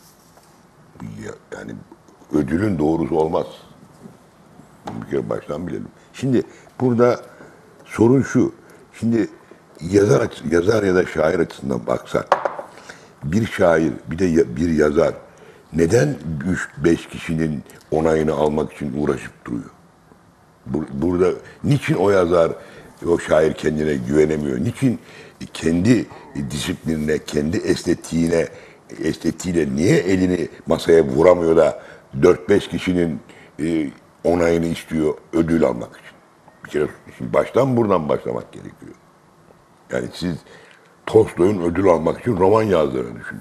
Yani ödülün doğrusu olmaz. Bir kere baştan bilelim. Şimdi burada sorun şu. Şimdi yazar yazar ya da şair açısından baksak, bir şair bir de bir yazar neden üç beş kişinin onayını almak için uğraşıp duruyor? Burada niçin o yazar, o şair kendine güvenemiyor? Niçin kendi disiplinine, kendi estetiğine, estetiğiyle niye elini masaya vuramıyor da dört beş kişinin e, onayını istiyor ödül almak için? Bir kere şimdi baştan buradan başlamak gerekiyor. Yani siz Tolstoy'un ödül almak için roman yazdığını düşünün.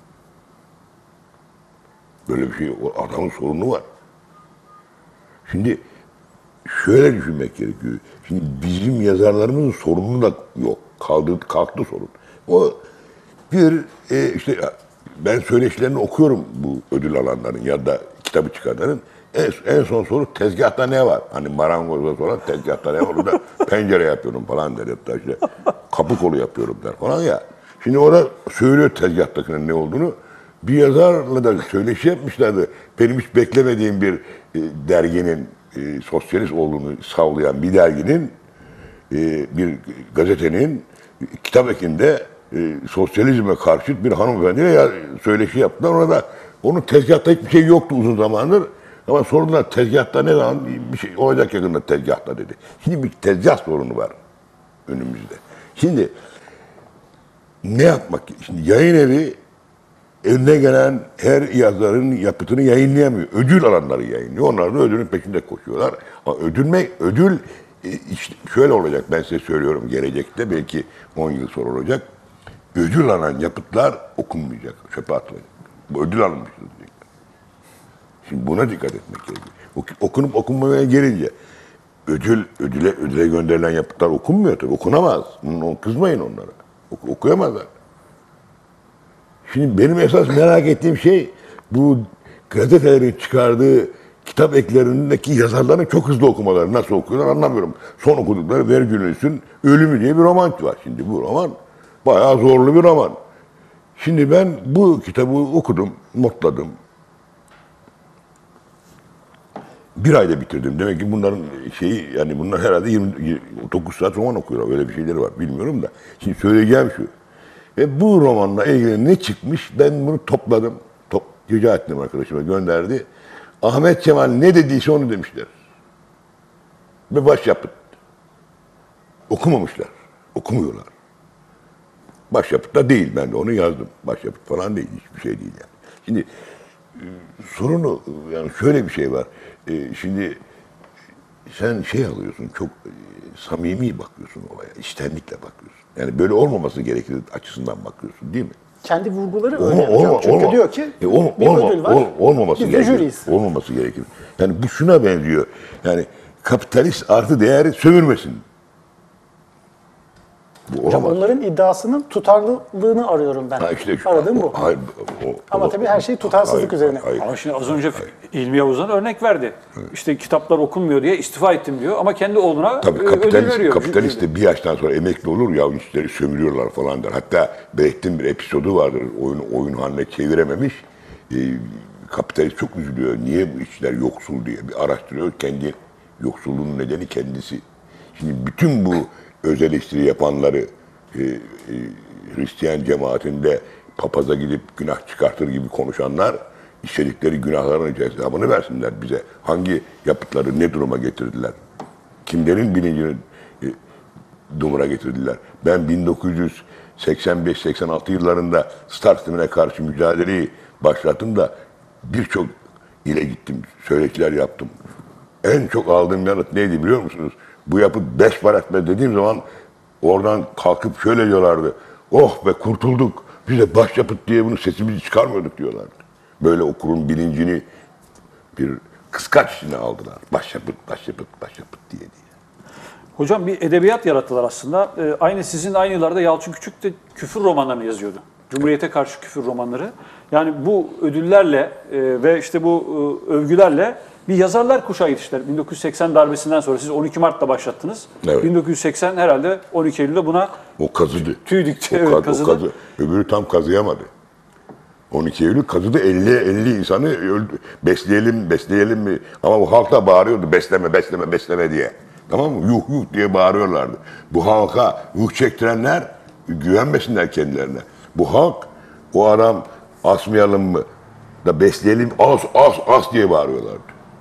Böyle bir şey, o adamın sorunu var. Şimdi şöyle düşünmek gerekiyor. Şimdi bizim yazarlarımızın sorunu da yok. Kaldı, kalktı sorun. O bir e, işte ben söyleşilerini okuyorum bu ödül alanların ya da kitabı çıkartanların. En, en son soru tezgahta ne var? Hani marangozda soran tezgahta ne var? Orada pencere yapıyorum falan der. Hatta işte kapı kolu yapıyorum der falan ya. Şimdi orada söylüyor tezgahtakinin ne olduğunu. Bir yazarla da söyleşi yapmışlardı. Benim hiç beklemediğim bir e, derginin e, sosyalist olduğunu sağlayan bir derginin, e, bir gazetenin kitap ekinde e, sosyalizme karşıt bir hanımefendiyle ya, söyleşi yaptılar. Orada onun tezgahta hiçbir şey yoktu uzun zamandır. Ama sordular tezgahta ne zaman bir şey olacak yakında tezgahta dedi. Şimdi bir tezgah sorunu var önümüzde. Şimdi ne yapmak? Şimdi yayın evi önüne gelen her yazarın yapıtını yayınlayamıyor. Ödül alanları yayınlıyor. Onlar da ödülün peşinde koşuyorlar. Ama ödülme, ödül işte şöyle olacak, ben size söylüyorum, gelecekte belki on yıl sonra olacak. Ödül alan yapıtlar okunmayacak, çöpe atılacak. Bu ödül alınmıştır diyecekler. Şimdi buna dikkat etmek gerekiyor. Okunup okunmamaya gelince ödül, ödüle, ödüle gönderilen yapıtlar okunmuyor tabii, okunamaz. Kızmayın onlara. Ok- okuyamazlar. Şimdi benim esas merak ettiğim şey bu gazetelerin çıkardığı kitap eklerindeki yazarların çok hızlı okumaları. Nasıl okuyorlar anlamıyorum. Son okudukları Vergilius'un Ölümü diye bir roman var. Şimdi bu roman bayağı zorlu bir roman. Şimdi ben bu kitabı okudum, notladım. Bir ayda bitirdim. Demek ki bunların şeyi, yani bunlar herhalde yirmi, yirmi dokuz saat roman okuyorlar. Öyle bir şeyleri var. Bilmiyorum da. Şimdi söyleyeceğim şu. Ve bu romanla ilgili ne çıkmış? Ben bunu topladım. Top, rica ettim, arkadaşıma gönderdi. Ahmet Cemal ne dediyse onu demişler. Ve başyapıt. Okumamışlar. Okumuyorlar. Başyapıt da değil. Ben de onu yazdım. Başyapıt falan değil. Hiçbir şey değil yani. Şimdi sorunu, yani şöyle bir şey var. Ee, şimdi sen şey alıyorsun, çok e, samimi bakıyorsun olaya, içtenlikle bakıyorsun. Yani böyle olmaması gerekir açısından bakıyorsun, değil mi? Kendi vurguları Olma, öyle hocam. olma, Çünkü olma. diyor ki E, ol, bir olma, ödül var. ol, olmaması biz de gerekir. jüriyiz. Olmaması gerekir. Yani bu şuna benziyor. Yani kapitalist artı değeri sömürmesin. Bu Hocam olamaz. onların iddiasının tutarlılığını arıyorum ben. Ha işte şu- Aradığım o- bu. hayır, o- Ama o- tabii her şey tutarsızlık hayır, üzerine. hayır. Ama şimdi az önce İlmi Yavuz'dan örnek verdi. İşte kitaplar okunmuyor diye istifa ettim diyor ama kendi oğluna Tabii e, ödül kapitalist, veriyor. kapitalist de bir yaştan sonra emekli olur ya, işleri sömürüyorlar falan der. Hatta Brecht'in bir episodu vardır, oyun oyun haline çevirememiş. Ee, kapitalist çok üzülüyor. Niye bu işçiler yoksul diye bir araştırıyor. Kendi yoksulluğun nedeni kendisi. Şimdi bütün bu öz eleştiri yapanları e, e, Hristiyan cemaatinde papaza gidip günah çıkartır gibi konuşanlar işledikleri günahların hesabını versinler bize. Hangi yapıtları ne duruma getirdiler? Kimlerin bilincini e, duruma getirdiler? Ben bin dokuz yüz seksen beş seksen altı yıllarında Star sistemine karşı mücadeleyi başlattım da birçok ile gittim, söyleşiler yaptım. En çok aldığım yanıt neydi biliyor musunuz? Bu yapıt beş para etmez dediğim zaman oradan kalkıp şöyle diyorlardı. Oh be kurtulduk. Biz de başyapıt diye bunu sesimizi çıkarmıyorduk diyorlardı. Böyle okurun bilincini bir kıskaç içine aldılar. Başyapıt, başyapıt, başyapıt diye diye. Hocam bir edebiyat yarattılar aslında. Ee, aynı sizin aynı yıllarda Yalçın Küçük de küfür romanlarını yazıyordu. Cumhuriyete karşı küfür romanları. Yani bu ödüllerle e, ve işte bu e, övgülerle bir yazarlar kuşağı yetiştiler. bin dokuz yüz seksen darbesinden sonra siz on iki Mart'ta başlattınız. Evet. bin dokuz yüz seksen herhalde on iki Eylül'de buna O kazıdı. tüy dikti. O, Evet, kaz, o kazıdı. kazı. Öbürü tam kazıyamadı. on iki Eylül kazıdı, elli elli insanı öldü. Besleyelim, besleyelim mi? Ama bu halk da bağırıyordu besleme, besleme, besleme diye. Tamam mı? Yuh yuh diye bağırıyorlardı. Bu halka yuh çektirenler güvenmesinler kendilerine. Bu halk, o adam asmayalım mı? Da besleyelim, as, as, as diye bağırıyorlardı.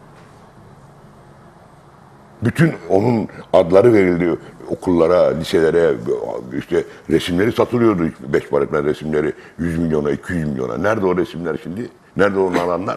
Bütün onun adları verildi okullara, liselere, işte resimleri satılıyordu. Beş para etmez resimleri yüz milyona, iki yüz milyona. Nerede o resimler şimdi? Nerede onu alanlar?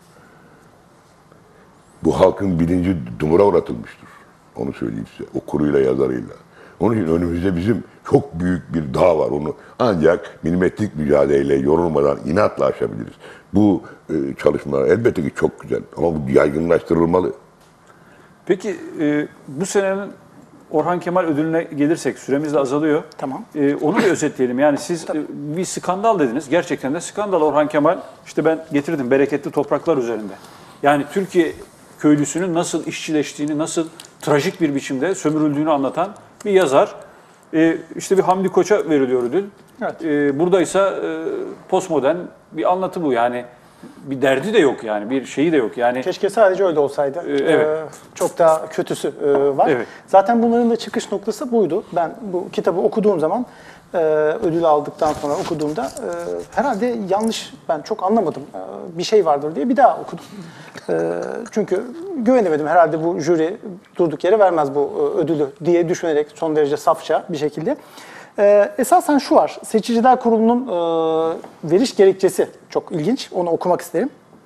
Bu halkın bilinci dumura uğratılmıştır. Onu söyleyeyim size. Okuruyla, yazarıyla. Onun için önümüzde bizim çok büyük bir dağ var. Onu ancak milimetrik mücadeleyle, yorulmadan, inatla aşabiliriz. Bu e, çalışmalar elbette ki çok güzel ama bu yaygınlaştırılmalı. Peki e, bu senenin Orhan Kemal ödülüne gelirsek süremiz de azalıyor. Tamam. E, onu bir özetleyelim. Yani siz e, bir skandal dediniz. Gerçekten de skandal Orhan Kemal. İşte ben getirdim bereketli topraklar üzerinde. Yani Türkiye köylüsünün nasıl işçileştiğini, nasıl trajik bir biçimde sömürüldüğünü anlatan bir yazar. E, işte bir Hamdi Koç'a veriliyor ödül. Evet. E, buradaysa e, postmodern bir anlatı bu. Yani bir derdi de yok yani, bir şeyi de yok. Yani Keşke sadece öyle olsaydı. Ee, evet. Ee, çok daha kötüsü e, var. Evet. Zaten bunların da çıkış noktası buydu. Ben bu kitabı okuduğum zaman, e, ödül aldıktan sonra okuduğumda e, herhalde yanlış, ben çok anlamadım, e, bir şey vardır diye bir daha okudum. E, çünkü güvenemedim, herhalde bu jüri durduk yere vermez bu e, ödülü diye düşünerek son derece safça bir şekilde. Ee, esasen şu var, Seçiciler Kurulu'nun e, veriş gerekçesi çok ilginç, onu okumak isterim.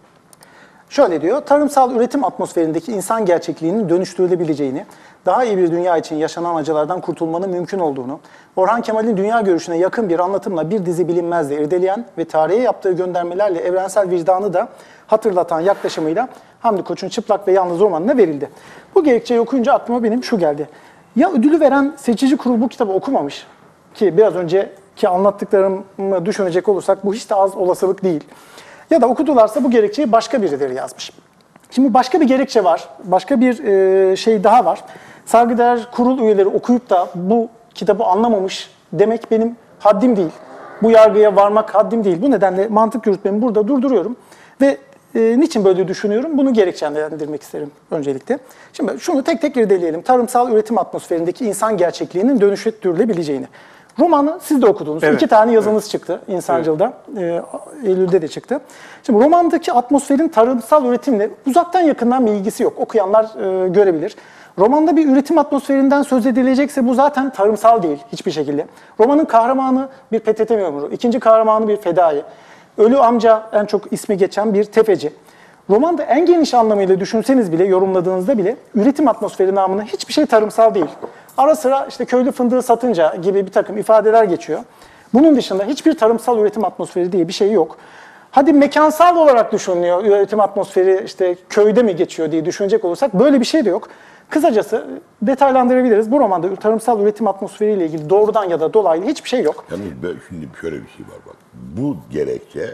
Şöyle diyor, tarımsal üretim atmosferindeki insan gerçekliğinin dönüştürülebileceğini, daha iyi bir dünya için yaşanan acılardan kurtulmanın mümkün olduğunu, Orhan Kemal'in dünya görüşüne yakın bir anlatımla bir dizi bilinmezle irdeleyen ve tarihe yaptığı göndermelerle evrensel vicdanı da hatırlatan yaklaşımıyla Hamdi Koç'un Çıplak ve Yalnız romanına verildi. Bu gerekçeyi okuyunca aklıma benim şu geldi. Ya ödülü veren seçici kurul bu kitabı okumamış, ki biraz önceki anlattıklarımı düşünecek olursak bu hiç de az olasılık değil. Ya da okudularsa bu gerekçeyi başka birileri yazmış. Şimdi başka bir gerekçe var, başka bir e, şey daha var. Saygıdeğer kurul üyeleri okuyup da bu kitabı anlamamış demek benim haddim değil. Bu yargıya varmak haddim değil. Bu nedenle mantık yürütmemi burada durduruyorum. Ve e, niçin böyle düşünüyorum? Bunu gerekçelendirmek isterim öncelikle. Şimdi şunu tek tek irdeleyelim. Tarımsal üretim atmosferindeki insan gerçekliğinin dönüştürülebileceğini. Romanı siz de okudunuz. Evet. İki tane yazınız evet. çıktı İnsancıl'da. Evet. E, Eylül'de de çıktı. Şimdi romandaki atmosferin tarımsal üretimle uzaktan yakından bir ilgisi yok. Okuyanlar e, görebilir. Romanda bir üretim atmosferinden söz edilecekse bu zaten tarımsal değil hiçbir şekilde. Romanın kahramanı bir P T T memuru, ikinci kahramanı bir fedai. Ölü amca en çok ismi geçen bir tefeci. Romanda en geniş anlamıyla düşünseniz bile, yorumladığınızda bile üretim atmosferi namına hiçbir şey tarımsal değil. Ara sıra işte köylü fındığı satınca gibi bir takım ifadeler geçiyor. Bunun dışında hiçbir tarımsal üretim atmosferi diye bir şey yok. Hadi mekansal olarak düşünülüyor, üretim atmosferi işte köyde mi geçiyor diye düşünecek olursak böyle bir şey de yok. Kısacası detaylandırabiliriz. Bu romanda tarımsal üretim atmosferiyle ilgili doğrudan ya da dolaylı hiçbir şey yok. Yalnız şimdi şöyle bir şey var bak. Bu gerekçe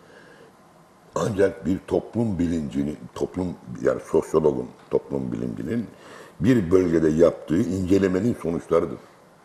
ancak bir toplum bilincini, toplum yani sosyologun, toplum bilimcinin bir bölgede yaptığı incelemenin sonuçlarıdır.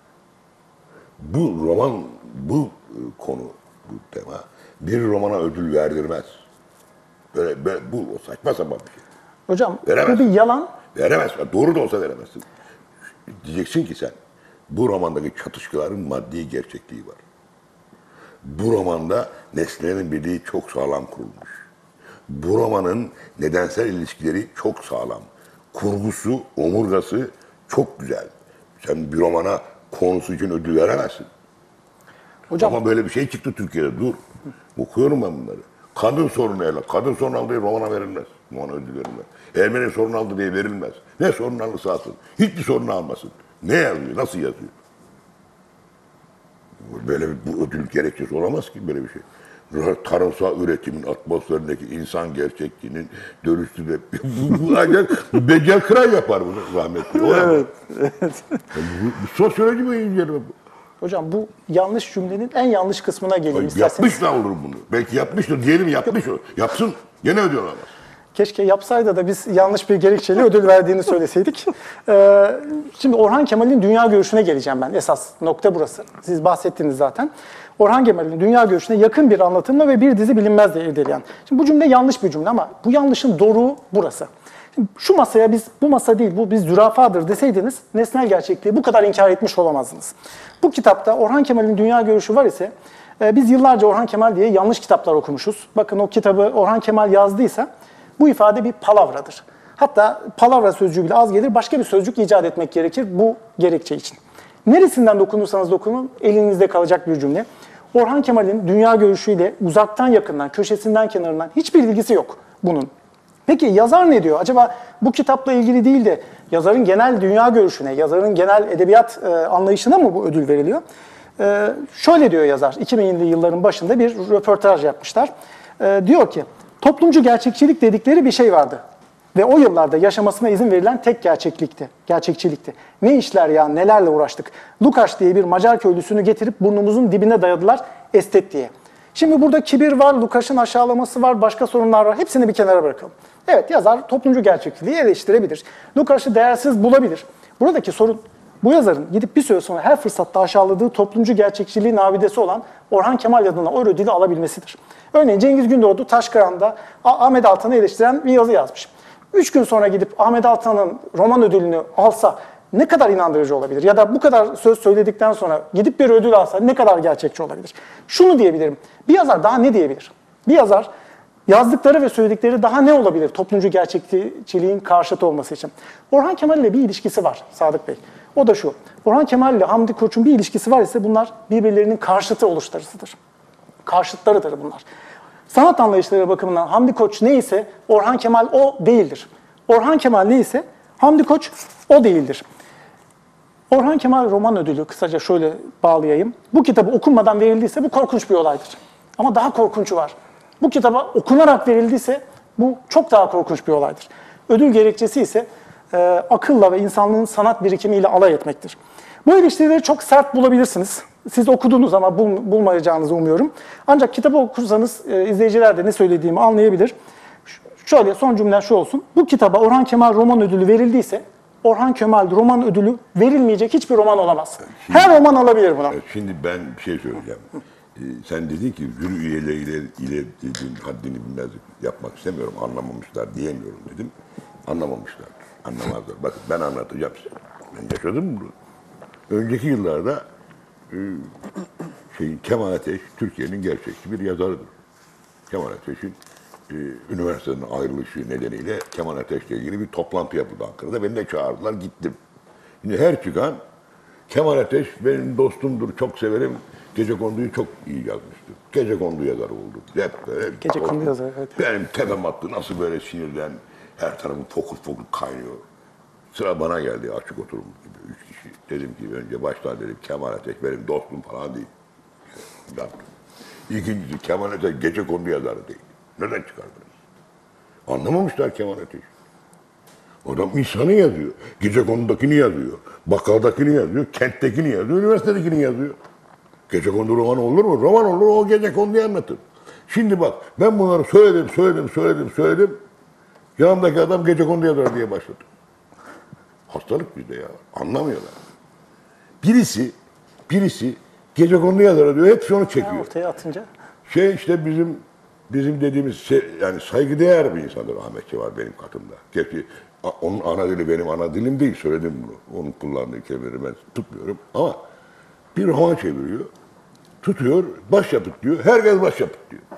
Bu roman, bu konu, bu tema bir romana ödül verdirmez. Böyle, böyle bu saçma sapan bir şey. Hocam Veremez. bu bir yalan. Veremez. Doğru da olsa veremezsin. Diyeceksin ki sen, bu romandaki çatışmaların maddi gerçekliği var. Bu romanda nesnelerin birliği çok sağlam kurulmuş. Bu romanın nedensel ilişkileri çok sağlam. Kurgusu, omurgası çok güzel. Sen bir romana konusu için ödül veremezsin. Hocam, ama böyle bir şey çıktı Türkiye'de. Dur. Okuyorum ben bunları. Kadın sorunu ele. Kadın sorunu aldı diye romana verilmez. Romana ödül verilmez. Ermeni sorunu aldı diye verilmez. Ne sorun alırsa alsın. Hiçbir sorunu almasın. Ne yazıyor? Nasıl yazıyor? Böyle bir bu ödül gerekçesi olamaz ki böyle bir şey. Tarımsal üretimin atmosferindeki insan gerçekliğinin dönüştüğünde bu ancak Becel Kıray yapar bunu rahmetli. O evet. evet. Yani bu, bu sosyoloji mi inceleme bu? Hocam bu yanlış cümlenin en yanlış kısmına geleyim isterseniz. Yapmış da olur bunu. Belki yapmıştır. Diyelim yapmış o. Yapsın. Gene ödül alamaz. Keşke yapsaydı da biz yanlış bir gerekçeyle ödül verdiğini söyleseydik. Ee, şimdi Orhan Kemal'in dünya görüşüne geleceğim ben. Esas nokta burası. Siz bahsettiniz zaten. Orhan Kemal'in dünya görüşüne yakın bir anlatımla ve bir dizi bilinmezle irdeleyen. Şimdi bu cümle yanlış bir cümle ama bu yanlışın doruğu burası. Şimdi şu masaya biz, bu masa değil, bu biz zürafadır deseydiniz nesnel gerçekliği bu kadar inkar etmiş olamazdınız. Bu kitapta Orhan Kemal'in dünya görüşü var ise e, biz yıllarca Orhan Kemal diye yanlış kitaplar okumuşuz. Bakın o kitabı Orhan Kemal yazdıysa bu ifade bir palavradır. Hatta palavra sözcüğü bile az gelir, başka bir sözcük icat etmek gerekir bu gerekçe için. Neresinden dokunursanız dokunun elinizde kalacak bir cümle. Orhan Kemal'in dünya görüşüyle uzaktan yakından, köşesinden kenarından hiçbir ilgisi yok bunun. Peki yazar ne diyor? Acaba bu kitapla ilgili değil de yazarın genel dünya görüşüne, yazarın genel edebiyat e, anlayışına mı bu ödül veriliyor? E, şöyle diyor yazar, iki binli yılların başında bir röportaj yapmışlar. E, diyor ki, toplumcu gerçekçilik dedikleri bir şey vardı. Ve o yıllarda yaşamasına izin verilen tek gerçeklikti, gerçekçilikti. Ne işler ya, nelerle uğraştık. Lukács diye bir Macar köylüsünü getirip burnumuzun dibine dayadılar estet diye. Şimdi burada kibir var, Lukács'ın aşağılaması var, başka sorunlar var. Hepsini bir kenara bırakalım. Evet, yazar toplumcu gerçekçiliği eleştirebilir. Lukács'ı değersiz bulabilir. Buradaki sorun Bu yazarın gidip bir süre sonra her fırsatta aşağıladığı toplumcu gerçekçiliğin abidesi olan Orhan Kemal adına o ödülü alabilmesidir. Örneğin Cengiz Gündoğdu Taşkıran'da Ahmet Altan'ı eleştiren bir yazı yazmış. Üç gün sonra gidip Ahmet Altan'ın roman ödülünü alsa ne kadar inandırıcı olabilir? Ya da bu kadar söz söyledikten sonra gidip bir ödül alsa ne kadar gerçekçi olabilir? Şunu diyebilirim, bir yazar daha ne diyebilir? Bir yazar yazdıkları ve söyledikleri daha ne olabilir toplumcu gerçekçiliğin karşıtı olması için? Orhan Kemal ile bir ilişkisi var Sadık Bey. O da şu, Orhan Kemal ile Hamdi Koç'un bir ilişkisi var ise bunlar birbirlerinin karşıtı oluşturusıdır. Karşıtlarıdır bunlar. Sanat anlayışları bakımından Hamdi Koç neyse Orhan Kemal o değildir. Orhan Kemal neyse Hamdi Koç o değildir. Orhan Kemal roman ödülü kısaca şöyle bağlayayım. Bu kitabı okunmadan verildiyse bu korkunç bir olaydır. Ama daha korkuncu var. Bu kitaba okunarak verildiyse bu çok daha korkunç bir olaydır. Ödül gerekçesi ise e, akılla ve insanlığın sanat birikimiyle alay etmektir. Bu eleştirileri çok sert bulabilirsiniz. Siz okudunuz ama bul, bulmayacağınızı umuyorum. Ancak kitabı okursanız e, izleyiciler de ne söylediğimi anlayabilir. Ş- şöyle son cümlem şu olsun. Bu kitaba Orhan Kemal roman ödülü verildiyse Orhan Kemal roman ödülü verilmeyecek hiçbir roman olamaz. Şimdi, her roman alabilir buna. Şimdi ben bir şey söyleyeceğim. Ee, sen dedin ki jüri üyeleriyle ile dediğin haddini bilmezlik yapmak istemiyorum, anlamamışlar diyemiyorum dedim. Anlamamışlar, anlamazlar. Bakın ben anlatacağım size. Ben yaşadım bunu. Önceki yıllarda e, şey, Kemal Ateş Türkiye'nin gerçekçi bir yazarıdır. Kemal Ateş'in e, üniversiteden ayrılışı nedeniyle Kemal Ateş'le ilgili bir toplantı yapıldı Ankara'da. Beni de çağırdılar, gittim. Şimdi her çıkan Kemal Ateş benim dostumdur, çok severim. Gecekondu'yu çok iyi yazmıştı. Gecekondu yazarı oldu. Hep böyle. Gecekondu yazarı, evet. Benim tepem attı, nasıl böyle sinirden her tarafım fokur fokur kaynıyor. Sıra bana geldi açık oturum gibi üç kişi. Dedim ki önce baştan dedim Kemal Ateş benim dostum falan değil. Yaptım. İkincisi Kemal Ateş Gecekondu yazarı değil. Neden çıkardınız? Anlamamışlar Kemal Ateş. Adam insanı yazıyor. Gecekondu'dakini yazıyor. Bakkaldakini yazıyor. Kenttekini yazıyor. Üniversitedekini yazıyor. Gecekondu roman olur mu? Roman olur, o Gecekondu'yu anlatır. Şimdi bak, ben bunları söyledim, söyledim, söyledim, söyledim. Yanımdaki adam Gecekondu yazar diye başladı. Hastalık bizde ya. Anlamıyorlar. Birisi, birisi Gecekondu yazar diyor, hepsi onu çekiyor. Ya ortaya atınca. Şey işte bizim bizim dediğimiz şey, yani saygıdeğer bir insandır Ahmet Cevat benim katımda. Gerçi onun ana dili benim ana dilim değil, söyledim bunu. Onun kullandığı kelimeleri ben tutmuyorum ama bir roman çeviriyor, tutuyor, başyapıt diyor, herkes başyapıt diyor.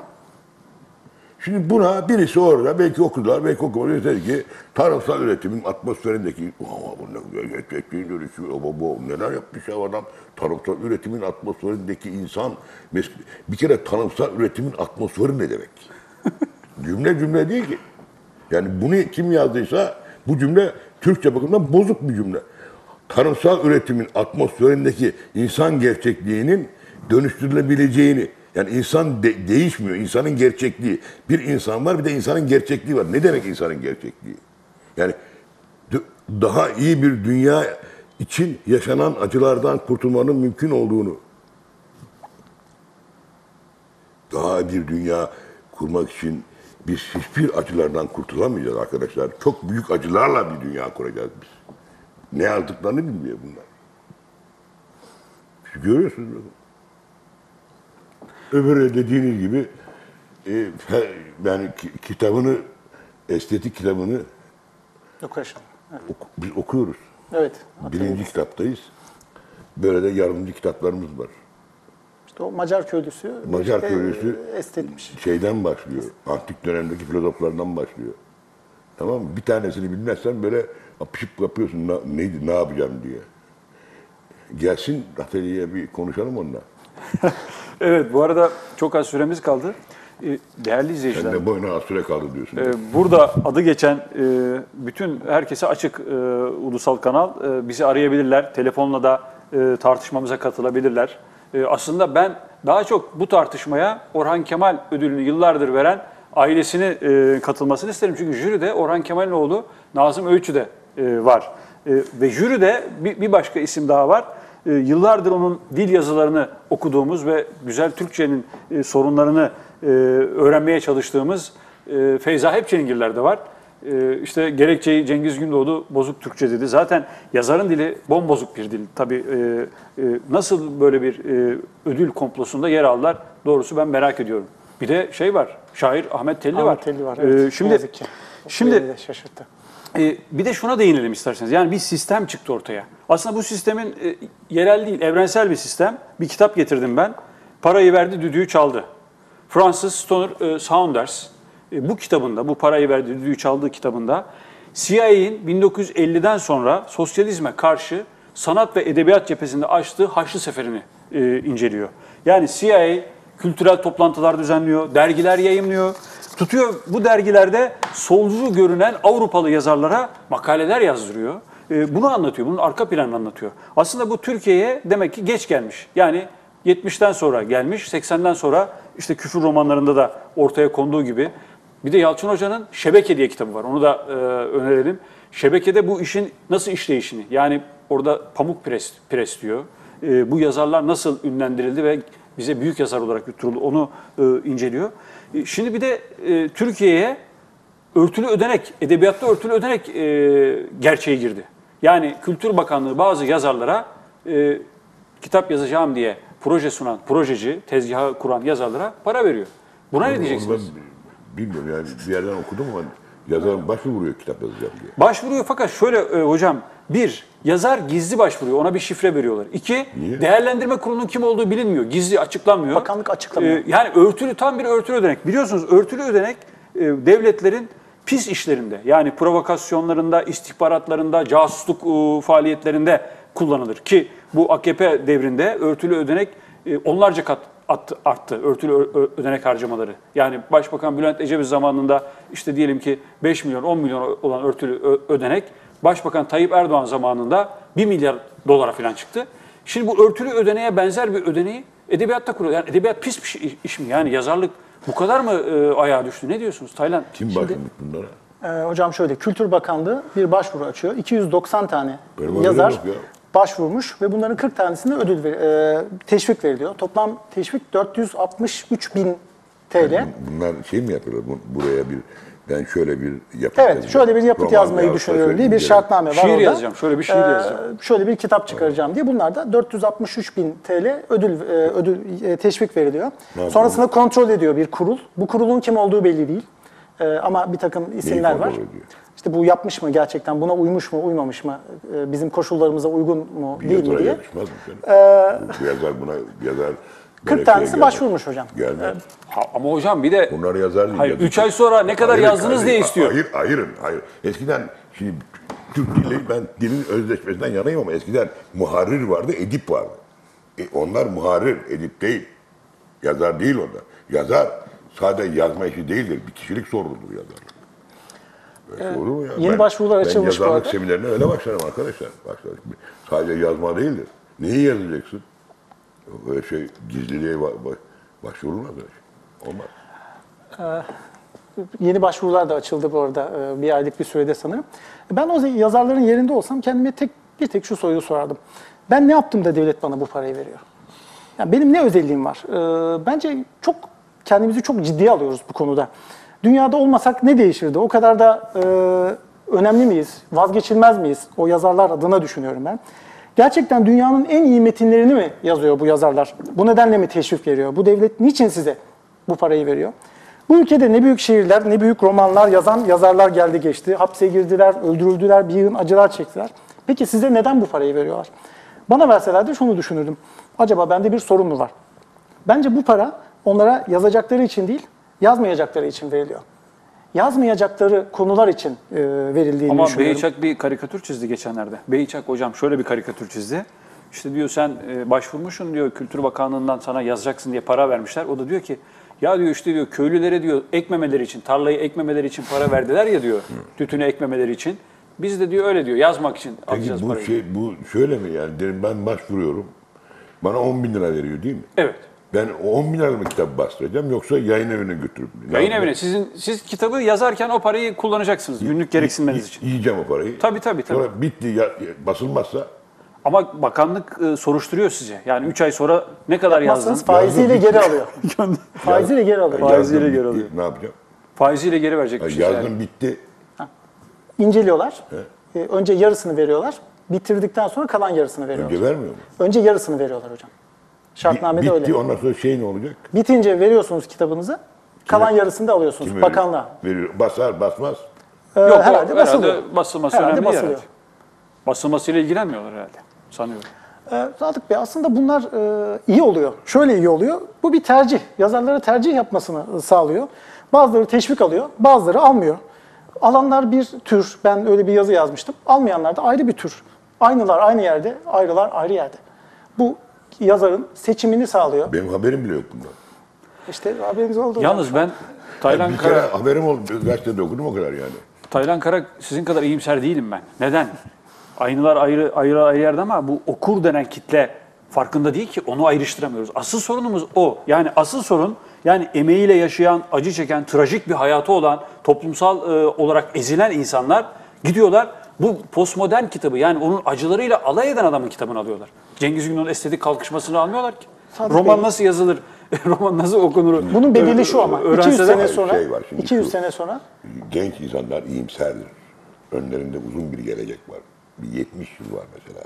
Şimdi buna birisi orada, belki okudular, belki okumadılar, dedi ki tarımsal üretimin atmosferindeki, bu ne gerçekliğin dönüşü, bu, bu neler yapmış ya adam, tarımsal üretimin atmosferindeki insan, bir kere tarımsal üretimin atmosferi ne demek? Cümle cümle değil ki. Yani bunu kim yazdıysa bu cümle Türkçe bakımından bozuk bir cümle. Tarımsal üretimin atmosferindeki insan gerçekliğinin dönüştürülebileceğini, yani insan de- değişmiyor, insanın gerçekliği. Bir insan var, bir de insanın gerçekliği var. Ne demek insanın gerçekliği? Yani d- daha iyi bir dünya için yaşanan acılardan kurtulmanın mümkün olduğunu, daha bir dünya kurmak için biz hiçbir acılardan kurtulamayacağız arkadaşlar. Çok büyük acılarla bir dünya kuracağız biz. Ne yazdıklarını bilmiyor bunlar. Siz görüyorsunuz mu? Öbürü dediğiniz gibi e, he, yani ki, kitabını, estetik kitabını Yok aşağı. Evet. oku, biz okuyoruz. Evet. Birinci kitaptayız. Böyle de yardımcı kitaplarımız var. İşte o Macar köylüsü. Macar işte, köylüsü estetmiş. şeyden başlıyor. Antik dönemdeki filozoflardan başlıyor. Tamam mı? Bir tanesini bilmezsen böyle apışıp yapıyorsun ne, neydi, ne yapacağım diye. Gelsin atölyeye bir konuşalım onunla. Evet, bu arada çok az süremiz kaldı. Ee, Değerli izleyiciler, Sen de boyuna az süre kaldı diyorsun. e, burada adı geçen e, bütün herkese açık e, ulusal kanal. E, bizi arayabilirler, telefonla da e, tartışmamıza katılabilirler. E, aslında ben daha çok bu tartışmaya Orhan Kemal ödülünü yıllardır veren ailesini e, katılmasını isterim. Çünkü jüride Orhan Kemal'in oğlu Nazım Öğütçü de e, var. E, ve jüride bir, bir başka isim daha var. E, yıllardır onun dil yazılarını okuduğumuz ve güzel Türkçenin e, sorunlarını e, öğrenmeye çalıştığımız e, Feyza Hepçeningiller de var. Ee, işte gerekçeyi Cengiz Gündoğdu bozuk Türkçe dedi. Zaten yazarın dili bombozuk bir dil. Tabii e, e, nasıl böyle bir e, ödül komplosunda yer aldılar doğrusu ben merak ediyorum. Bir de şey var, şair Ahmet Telli var. Ahmet Telli var, evet. Ee, Ne şimdi yazık ki. şimdi Beni de şaşırttı. e, bir de şuna değinelim isterseniz. Yani bir sistem çıktı ortaya. Aslında bu sistemin e, yerel değil, evrensel bir sistem. Bir kitap getirdim ben. Parayı verdi, düdüğü çaldı. Francis Stoner e, Saunders e, bu kitabında, bu parayı verdi, düdüğü çaldığı kitabında C I A'nin bin dokuz yüz elliden sonra sosyalizme karşı sanat ve edebiyat cephesinde açtığı Haçlı Seferi'ni e, inceliyor. Yani C I A kültürel toplantılar düzenliyor, dergiler yayımlıyor. Tutuyor bu dergilerde solcu görünen Avrupalı yazarlara makaleler yazdırıyor. E, bunu anlatıyor, bunun arka planını anlatıyor. Aslında bu Türkiye'ye demek ki geç gelmiş. Yani yetmişten sonra gelmiş, seksenden sonra işte küfür romanlarında da ortaya konduğu gibi. Bir de Yalçın Hoca'nın Şebeke diye kitabı var. Onu da e, önerelim. Şebeke'de bu işin nasıl işleyişini, yani orada pamuk pres, pres diyor. E, bu yazarlar nasıl ünlendirildi ve bize büyük yazar olarak yutturuldu onu e, inceliyor. E, şimdi bir de e, Türkiye'ye örtülü ödenek, edebiyatta örtülü ödenek e, gerçeği girdi. Yani Kültür Bakanlığı bazı yazarlara e, kitap yazacağım diye proje sunan, projeci, tezgahı kuran yazarlara para veriyor. Buna ne diyeceksiniz? Onu ben bilmiyorum yani bir yerden okudum ama yazar başvuruyor kitap yazacağım diye. Başvuruyor fakat şöyle e, hocam, bir, yazar gizli başvuruyor, ona bir şifre veriyorlar. İki, Niye? değerlendirme kurulunun kim olduğu bilinmiyor, gizli açıklanmıyor. Bakanlık açıklamıyor. E, yani örtülü, tam bir örtülü ödenek. Biliyorsunuz örtülü ödenek e, devletlerin pis işlerinde, yani provokasyonlarında, istihbaratlarında, casusluk e, faaliyetlerinde kullanılır. Ki bu A K P devrinde örtülü ödenek e, onlarca kat attı, arttı, örtülü ö- ödenek harcamaları. Yani Başbakan Bülent Ecevit zamanında işte diyelim ki beş milyon, on milyon olan örtülü ö- ödenek, Başbakan Tayyip Erdoğan zamanında bir milyar dolara falan çıktı. Şimdi bu örtülü ödeneğe benzer bir ödeneği edebiyatta kuruyor. Yani edebiyat pis bir şey, iş mi? Yani yazarlık bu kadar mı e, ayağa düştü? Ne diyorsunuz Taylan? Kim başvurmuş bunlara? Ee, hocam şöyle, Kültür Bakanlığı bir başvuru açıyor. iki yüz doksan tane Benim haberim yazar yok ya. başvurmuş ve bunların kırk tanesine ödül ver, e, teşvik veriliyor. Toplam teşvik dört yüz altmış üç bin T L. Bunlar şey mi yapıyorlar? Bu- Buraya bir ben şöyle bir yapıt Evet, yazacağım, şöyle bir yapıt roman yazmayı yazsa düşünüyorum diye bir şöyle şartname var Şiir orada. yazacağım, şöyle bir şiir Ee, yazacağım. Şöyle bir kitap çıkaracağım diye. Bunlar da dört yüz altmış üç bin T L ödül e, ödül e, teşvik veriliyor. Ne Sonrasında kontrol ediyor bir kurul. Bu kurulun kim olduğu belli değil. Ee, ama bir takım isimler kontrol var. ediyor? İşte bu yapmış mı gerçekten, buna uymuş mu, uymamış mı, e, bizim koşullarımıza uygun mu, Bir değil mi yazara diye. yakışmaz mı senin? Bu yazar buna yazar. kırk gerekçeye tanesi gelmez. başvurmuş hocam. Gelmez. Ha, ama hocam bir de Bunlar yazar değil. hayır, yazıcı. üç ay sonra ne kadar Hayır, yazdınız hayır, diye istiyor. Hayır, hayır, hayır. Eskiden şimdi Türk dili, ben dilin özleşmesinden yanayım ama eskiden muharrir vardı, edip vardı. E, onlar muharrir, edip değil. Yazar değil onlar. Yazar sadece yazma işi değildir. Bir kişilik sorumludur yazarlık. Böyle şey olur mu ya? yeni başvurular açılmış bu Ben yazarlık arada. seminerine öyle başlarım arkadaşlar. Başlarım. Sadece yazma değildir. Neyi yazacaksın? Öyle şey gizliliğe ba- ba- başvurulmaz öyle şey. Olmaz. Yeni başvurular da açıldı bu arada e, bir aylık bir sürede sanırım. Ben o yazarların yerinde olsam kendime tek bir tek şu soruyu sorardım. Ben ne yaptım da devlet bana bu parayı veriyor? Yani benim ne özelliğim var? E, Bence çok kendimizi çok ciddiye alıyoruz bu konuda. Dünyada olmasak ne değişirdi? O kadar da e, önemli miyiz? Vazgeçilmez miyiz? O yazarlar adına düşünüyorum ben. Gerçekten dünyanın en iyi metinlerini mi yazıyor bu yazarlar? Bu nedenle mi teşvik veriyor? Bu devlet niçin size bu parayı veriyor? Bu ülkede ne büyük şiirler, ne büyük romanlar yazan yazarlar geldi geçti. Hapse girdiler, öldürüldüler, bir yığın acılar çektiler. Peki size neden bu parayı veriyorlar? Bana verselerdi şunu düşünürdüm. Acaba bende bir sorun mu var? Bence bu para onlara yazacakları için değil, yazmayacakları için veriliyor. Yazmayacakları konular için e, verildiğini Ama düşünüyorum. Beyçak bir karikatür çizdi geçenlerde. Beyçak hocam şöyle bir karikatür çizdi. İşte diyor sen e, başvurmuşsun diyor, Kültür Bakanlığı'ndan sana yazacaksın diye para vermişler. O da diyor ki ya diyor işte diyor köylülere diyor ekmemeleri için, tarlayı ekmemeleri için para verdiler ya diyor. Tütünü ekmemeleri için. Biz de diyor öyle diyor yazmak için alacağız Peki bu parayı. şey bu şöyle mi yani derim ben başvuruyorum. Bana on bin lira veriyor değil mi? Evet. Ben o on bin liralık mı kitabı bastıracağım yoksa yayın evine götürüp ne Yayın yapacağım? evine sizin siz kitabı yazarken o parayı kullanacaksınız günlük gereksinmeniz için. Yiyeceğim o parayı. Tabii tabii tabii. Sonra bitti ya, basılmazsa Ama bakanlık e, soruşturuyor size. Yani üç ay sonra ne kadar Yapmazsanız yazdınız? faiziyle Yazdım, geri alıyor. Faiziyle geri alıyor. Faiziyle yazdım geri bitti, alıyor. ne yapacağım? Faiziyle geri Ya verecekmişiz yazdım yani. bitti. inceliyorlar. E, önce yarısını veriyorlar. Bitirdikten sonra kalan yarısını veriyorlar. Önce vermiyor mu? Önce yarısını veriyorlar hocam. Şartnamede Bitti, öyle. ondan sonra şey ne olacak? Bitince veriyorsunuz kitabınızı. Kalan yarısını da alıyorsunuz Kim veriyor? bakanlığa. Veriyor. Basar, basmaz. Ee, Yok, o herhalde basılıyor. herhalde basılması Herhalde önemli basılıyor. herhalde. Basılmasıyla ilgilenmiyorlar herhalde. Sanıyorum. Ee, Sadık Bey, aslında bunlar e, iyi oluyor. Şöyle iyi oluyor. Bu bir tercih. Yazarlara tercih yapmasını sağlıyor. Bazıları teşvik alıyor, bazıları almıyor. Alanlar bir tür. Ben öyle bir yazı yazmıştım. Almayanlar da ayrı bir tür. Aynılar aynı yerde, ayrılar ayrı yerde. Bu yazarın seçimini sağlıyor. Benim haberim bile yok bundan. İşte haberiniz oldu. Yalnız ben Taylan Bir kere Kara, haberim oldu. Gazetede okudum o kadar yani. Taylan Kara sizin kadar iyimser değilim ben. Neden? Aynılar ayrı ayrı ayrı yerde ama bu okur denen kitle farkında değil ki, onu ayrıştıramıyoruz. Asıl sorunumuz o. Yani asıl sorun, yani emeğiyle yaşayan, acı çeken, trajik bir hayatı olan, toplumsal e, olarak ezilen insanlar gidiyorlar bu postmodern kitabı, yani onun acılarıyla alay eden adamın kitabını alıyorlar. Cengiz Gündoğan'ın estetik kalkışmasını almıyorlar ki. Sadık Roman Bey, nasıl yazılır? Roman nasıl okunur? bunun bedeli şu ama. iki yüz Öğrenseler- sene sonra, şey var şimdi iki yüz şu. sene sonra Genç insanlar iyimserdir. Önlerinde uzun bir gelecek var. Bir yetmiş yıl var mesela.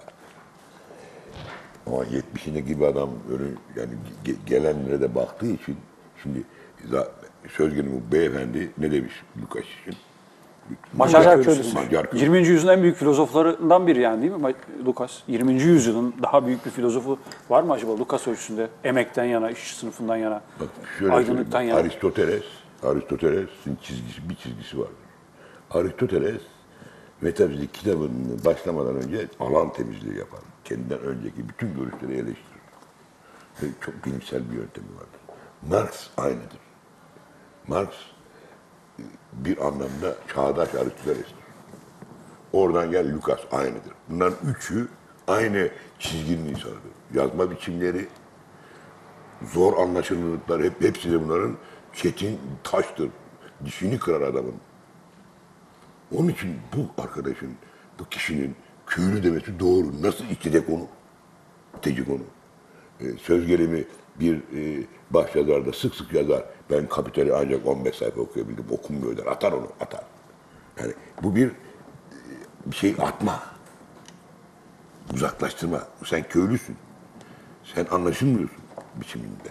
Ama yetmişindeki bir adam öyle yani ge- gelenlere de baktığı için şimdi za- söz gelimi bu beyefendi ne demiş Lukács için? Macar, Macar köylüsü. köylüsü. Macar köylüsü. yirminci yüzyılın en büyük filozoflarından biri yani, değil mi Lukács? yirminci yüzyılın daha büyük bir filozofu var mı acaba Lukács ölçüsünde? Emekten yana, işçi sınıfından yana, Bak şöyle aydınlıktan söyleyeyim. yana. Aristoteles, Aristoteles'in çizgisi, bir çizgisi var. Aristoteles metafizik kitabını başlamadan önce alan temizliği yapar. Kendinden önceki bütün görüşleri eleştirir. Ve çok bilimsel bir yöntemi vardır. Marx aynıdır. Marx bir anlamda çağdaş Aristoteles'tir. Oradan gel Lukács aynıdır. Bunların üçü aynı çizginin insanıdır. Yazma biçimleri, zor anlaşılırlıklar, hep, hepsi de bunların çetin taştır. Dişini kırar adamın. Onun için bu arkadaşın, bu kişinin köylü demesi doğru. Nasıl içecek onu? İtecek onu. Ee, söz gelimi bir e, başyazarda sık sık yazar. Ben Kapital'i ancak on beş sayfa okuyabildim. Okumuyor der. Atar onu, atar. Yani bu bir, e, bir şey atma. Uzaklaştırma. Sen köylüsün. Sen anlaşılmıyorsun biçiminde.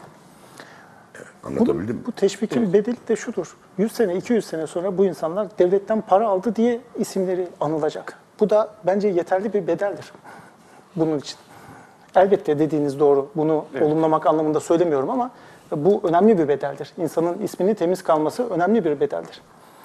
Evet, anlatabildim mi? bu teşvikin bedeli de şudur. yüz sene, iki yüz sene sonra bu insanlar devletten para aldı diye isimleri anılacak. Bu da bence yeterli bir bedeldir bunun için. Elbette dediğiniz doğru. Bunu olumlamak anlamında söylemiyorum ama bu önemli bir bedeldir. İnsanın isminin temiz kalması önemli bir bedeldir.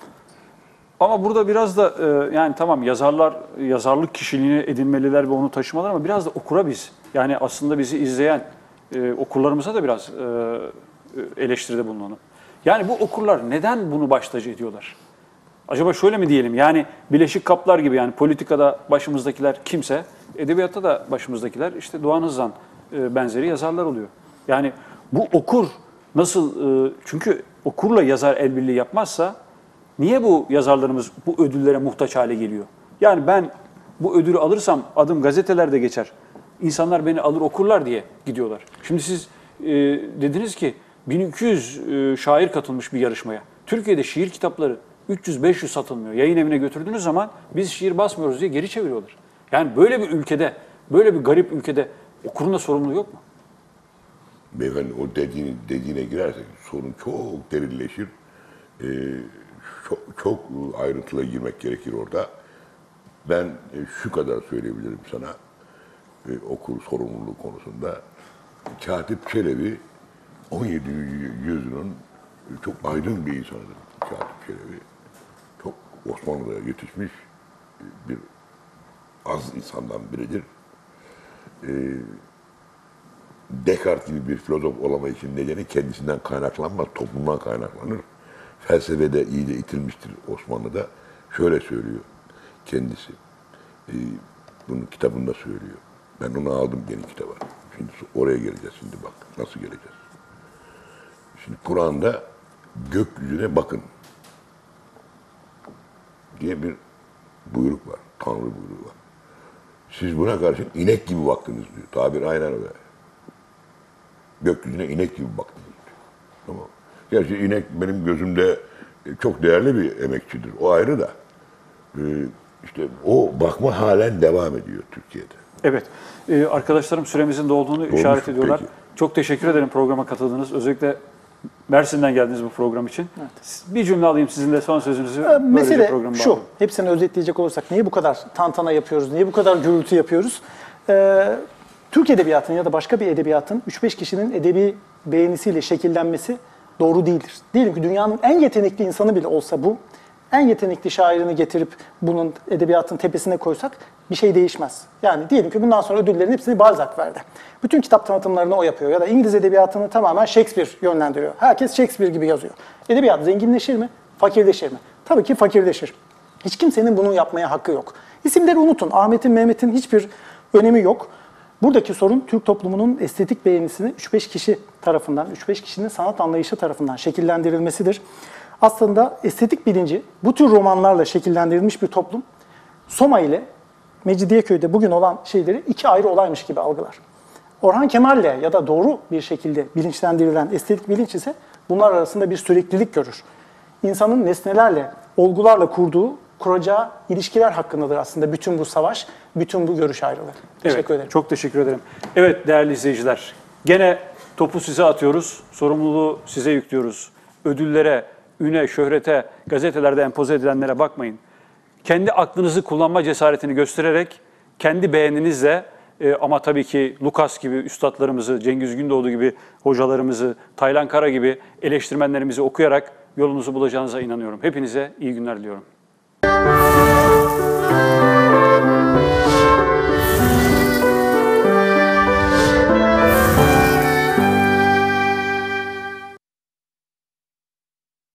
Ama burada biraz da e, yani tamam, yazarlar yazarlık kişiliğini edinmeliler ve onu taşımalar, ama biraz da okura biz, yani aslında bizi izleyen e, okurlarımıza da biraz e, eleştiride bulunalım. Yani bu okurlar neden bunu baş tacı ediyorlar? Acaba şöyle mi diyelim, yani Bileşik Kaplar gibi, yani politikada başımızdakiler kimse, edebiyatta da başımızdakiler işte Doğan Hızlan e, benzeri yazarlar oluyor. Yani bu okur nasıl, e, çünkü okurla yazar el birliği yapmazsa niye bu yazarlarımız bu ödüllere muhtaç hale geliyor? Yani ben bu ödülü alırsam adım gazetelerde geçer, İnsanlar beni alır okurlar diye gidiyorlar. Şimdi siz e, dediniz ki bin iki yüz e, şair katılmış bir yarışmaya. Türkiye'de şiir kitapları üç yüz beş yüz satılmıyor. Yayın evine götürdüğünüz zaman biz şiir basmıyoruz diye geri çeviriyorlar. Yani böyle bir ülkede, böyle bir garip ülkede okurun da sorumluluğu yok mu? Beyefendi o dediğine, dediğine girersek sorun çok derinleşir. Ee, çok, çok ayrıntılı girmek gerekir orada. Ben e, şu kadar söyleyebilirim sana e, okur sorumluluğu konusunda. Katip Çelebi on yedinci yüzyılın çok aydın bir insanıdır. Katip Çelebi çok Osmanlı'da yetişmiş bir az insandan biridir. Ee, Descartes gibi bir filozof olamayışın nedeni kendisinden kaynaklanmaz, toplumdan kaynaklanır. Felsefede iyice itilmiştir Osmanlı'da. Şöyle söylüyor kendisi. Ee, bunu kitabında söylüyor. Ben onu aldım yeni kitaba. Şimdi oraya geleceğiz şimdi bak. Nasıl geleceğiz? Şimdi Kur'an'da gökyüzüne bakın diye bir buyruk var. Tanrı buyruğu var. Siz buna karşın inek gibi baktınız diyor. Tabir aynen öyle. Gökyüzüne inek gibi baktınız diyor. Tamam. Gerçi inek benim gözümde çok değerli bir emekçidir. O ayrı da. e, işte o bakma halen devam ediyor Türkiye'de. Evet. Ee, arkadaşlarım süremizin dolduğunu işaret mu? ediyorlar. Peki. Çok teşekkür ederim programa katıldığınız. Özellikle Mersin'den geldiniz bu program için. Bir cümle alayım sizin de son sözünüzü. Ee, Böylece Mesele programı şu, bağlayalım. hepsini özetleyecek olursak niye bu kadar tantana yapıyoruz, niye bu kadar gürültü yapıyoruz? Ee, Türk edebiyatının ya da başka bir edebiyatın üç beş kişinin edebi beğenisiyle şekillenmesi doğru değildir. Diyelim ki dünyanın en yetenekli insanı bile olsa bu, en yetenekli şairini getirip bunun edebiyatın tepesine koysak bir şey değişmez. Yani diyelim ki bundan sonra ödüllerin hepsini Balzac verdi. Bütün kitap tanıtımlarını o yapıyor ya da İngiliz edebiyatını tamamen Shakespeare yönlendiriyor. Herkes Shakespeare gibi yazıyor. Edebiyat zenginleşir mi? Fakirleşir mi? Tabii ki fakirleşir. Hiç kimsenin bunu yapmaya hakkı yok. İsimleri unutun. Ahmet'in, Mehmet'in hiçbir önemi yok. Buradaki sorun Türk toplumunun estetik beğenisini üç beş kişi tarafından, üç beş kişinin sanat anlayışı tarafından şekillendirilmesidir. Aslında estetik bilinci bu tür romanlarla şekillendirilmiş bir toplum Soma ile Mecidiyeköy'de bugün olan şeyleri iki ayrı olaymış gibi algılar. Orhan Kemal'le ya da doğru bir şekilde bilinçlendirilen estetik bilinç ise bunlar arasında bir süreklilik görür. İnsanın nesnelerle, olgularla kurduğu, kuracağı ilişkiler hakkındadır aslında bütün bu savaş, bütün bu görüş ayrılığı. Teşekkür Evet, ederim. çok teşekkür ederim. Evet değerli izleyiciler, gene topu size atıyoruz, sorumluluğu size yüklüyoruz. Ödüllere, üne, şöhrete, gazetelerde empoze edilenlere bakmayın. Kendi aklınızı kullanma cesaretini göstererek, kendi beğeninizle e, ama tabii ki Lukas gibi üstadlarımızı, Cengiz Gündoğdu gibi hocalarımızı, Taylan Kara gibi eleştirmenlerimizi okuyarak yolunuzu bulacağınıza inanıyorum. Hepinize iyi günler diliyorum.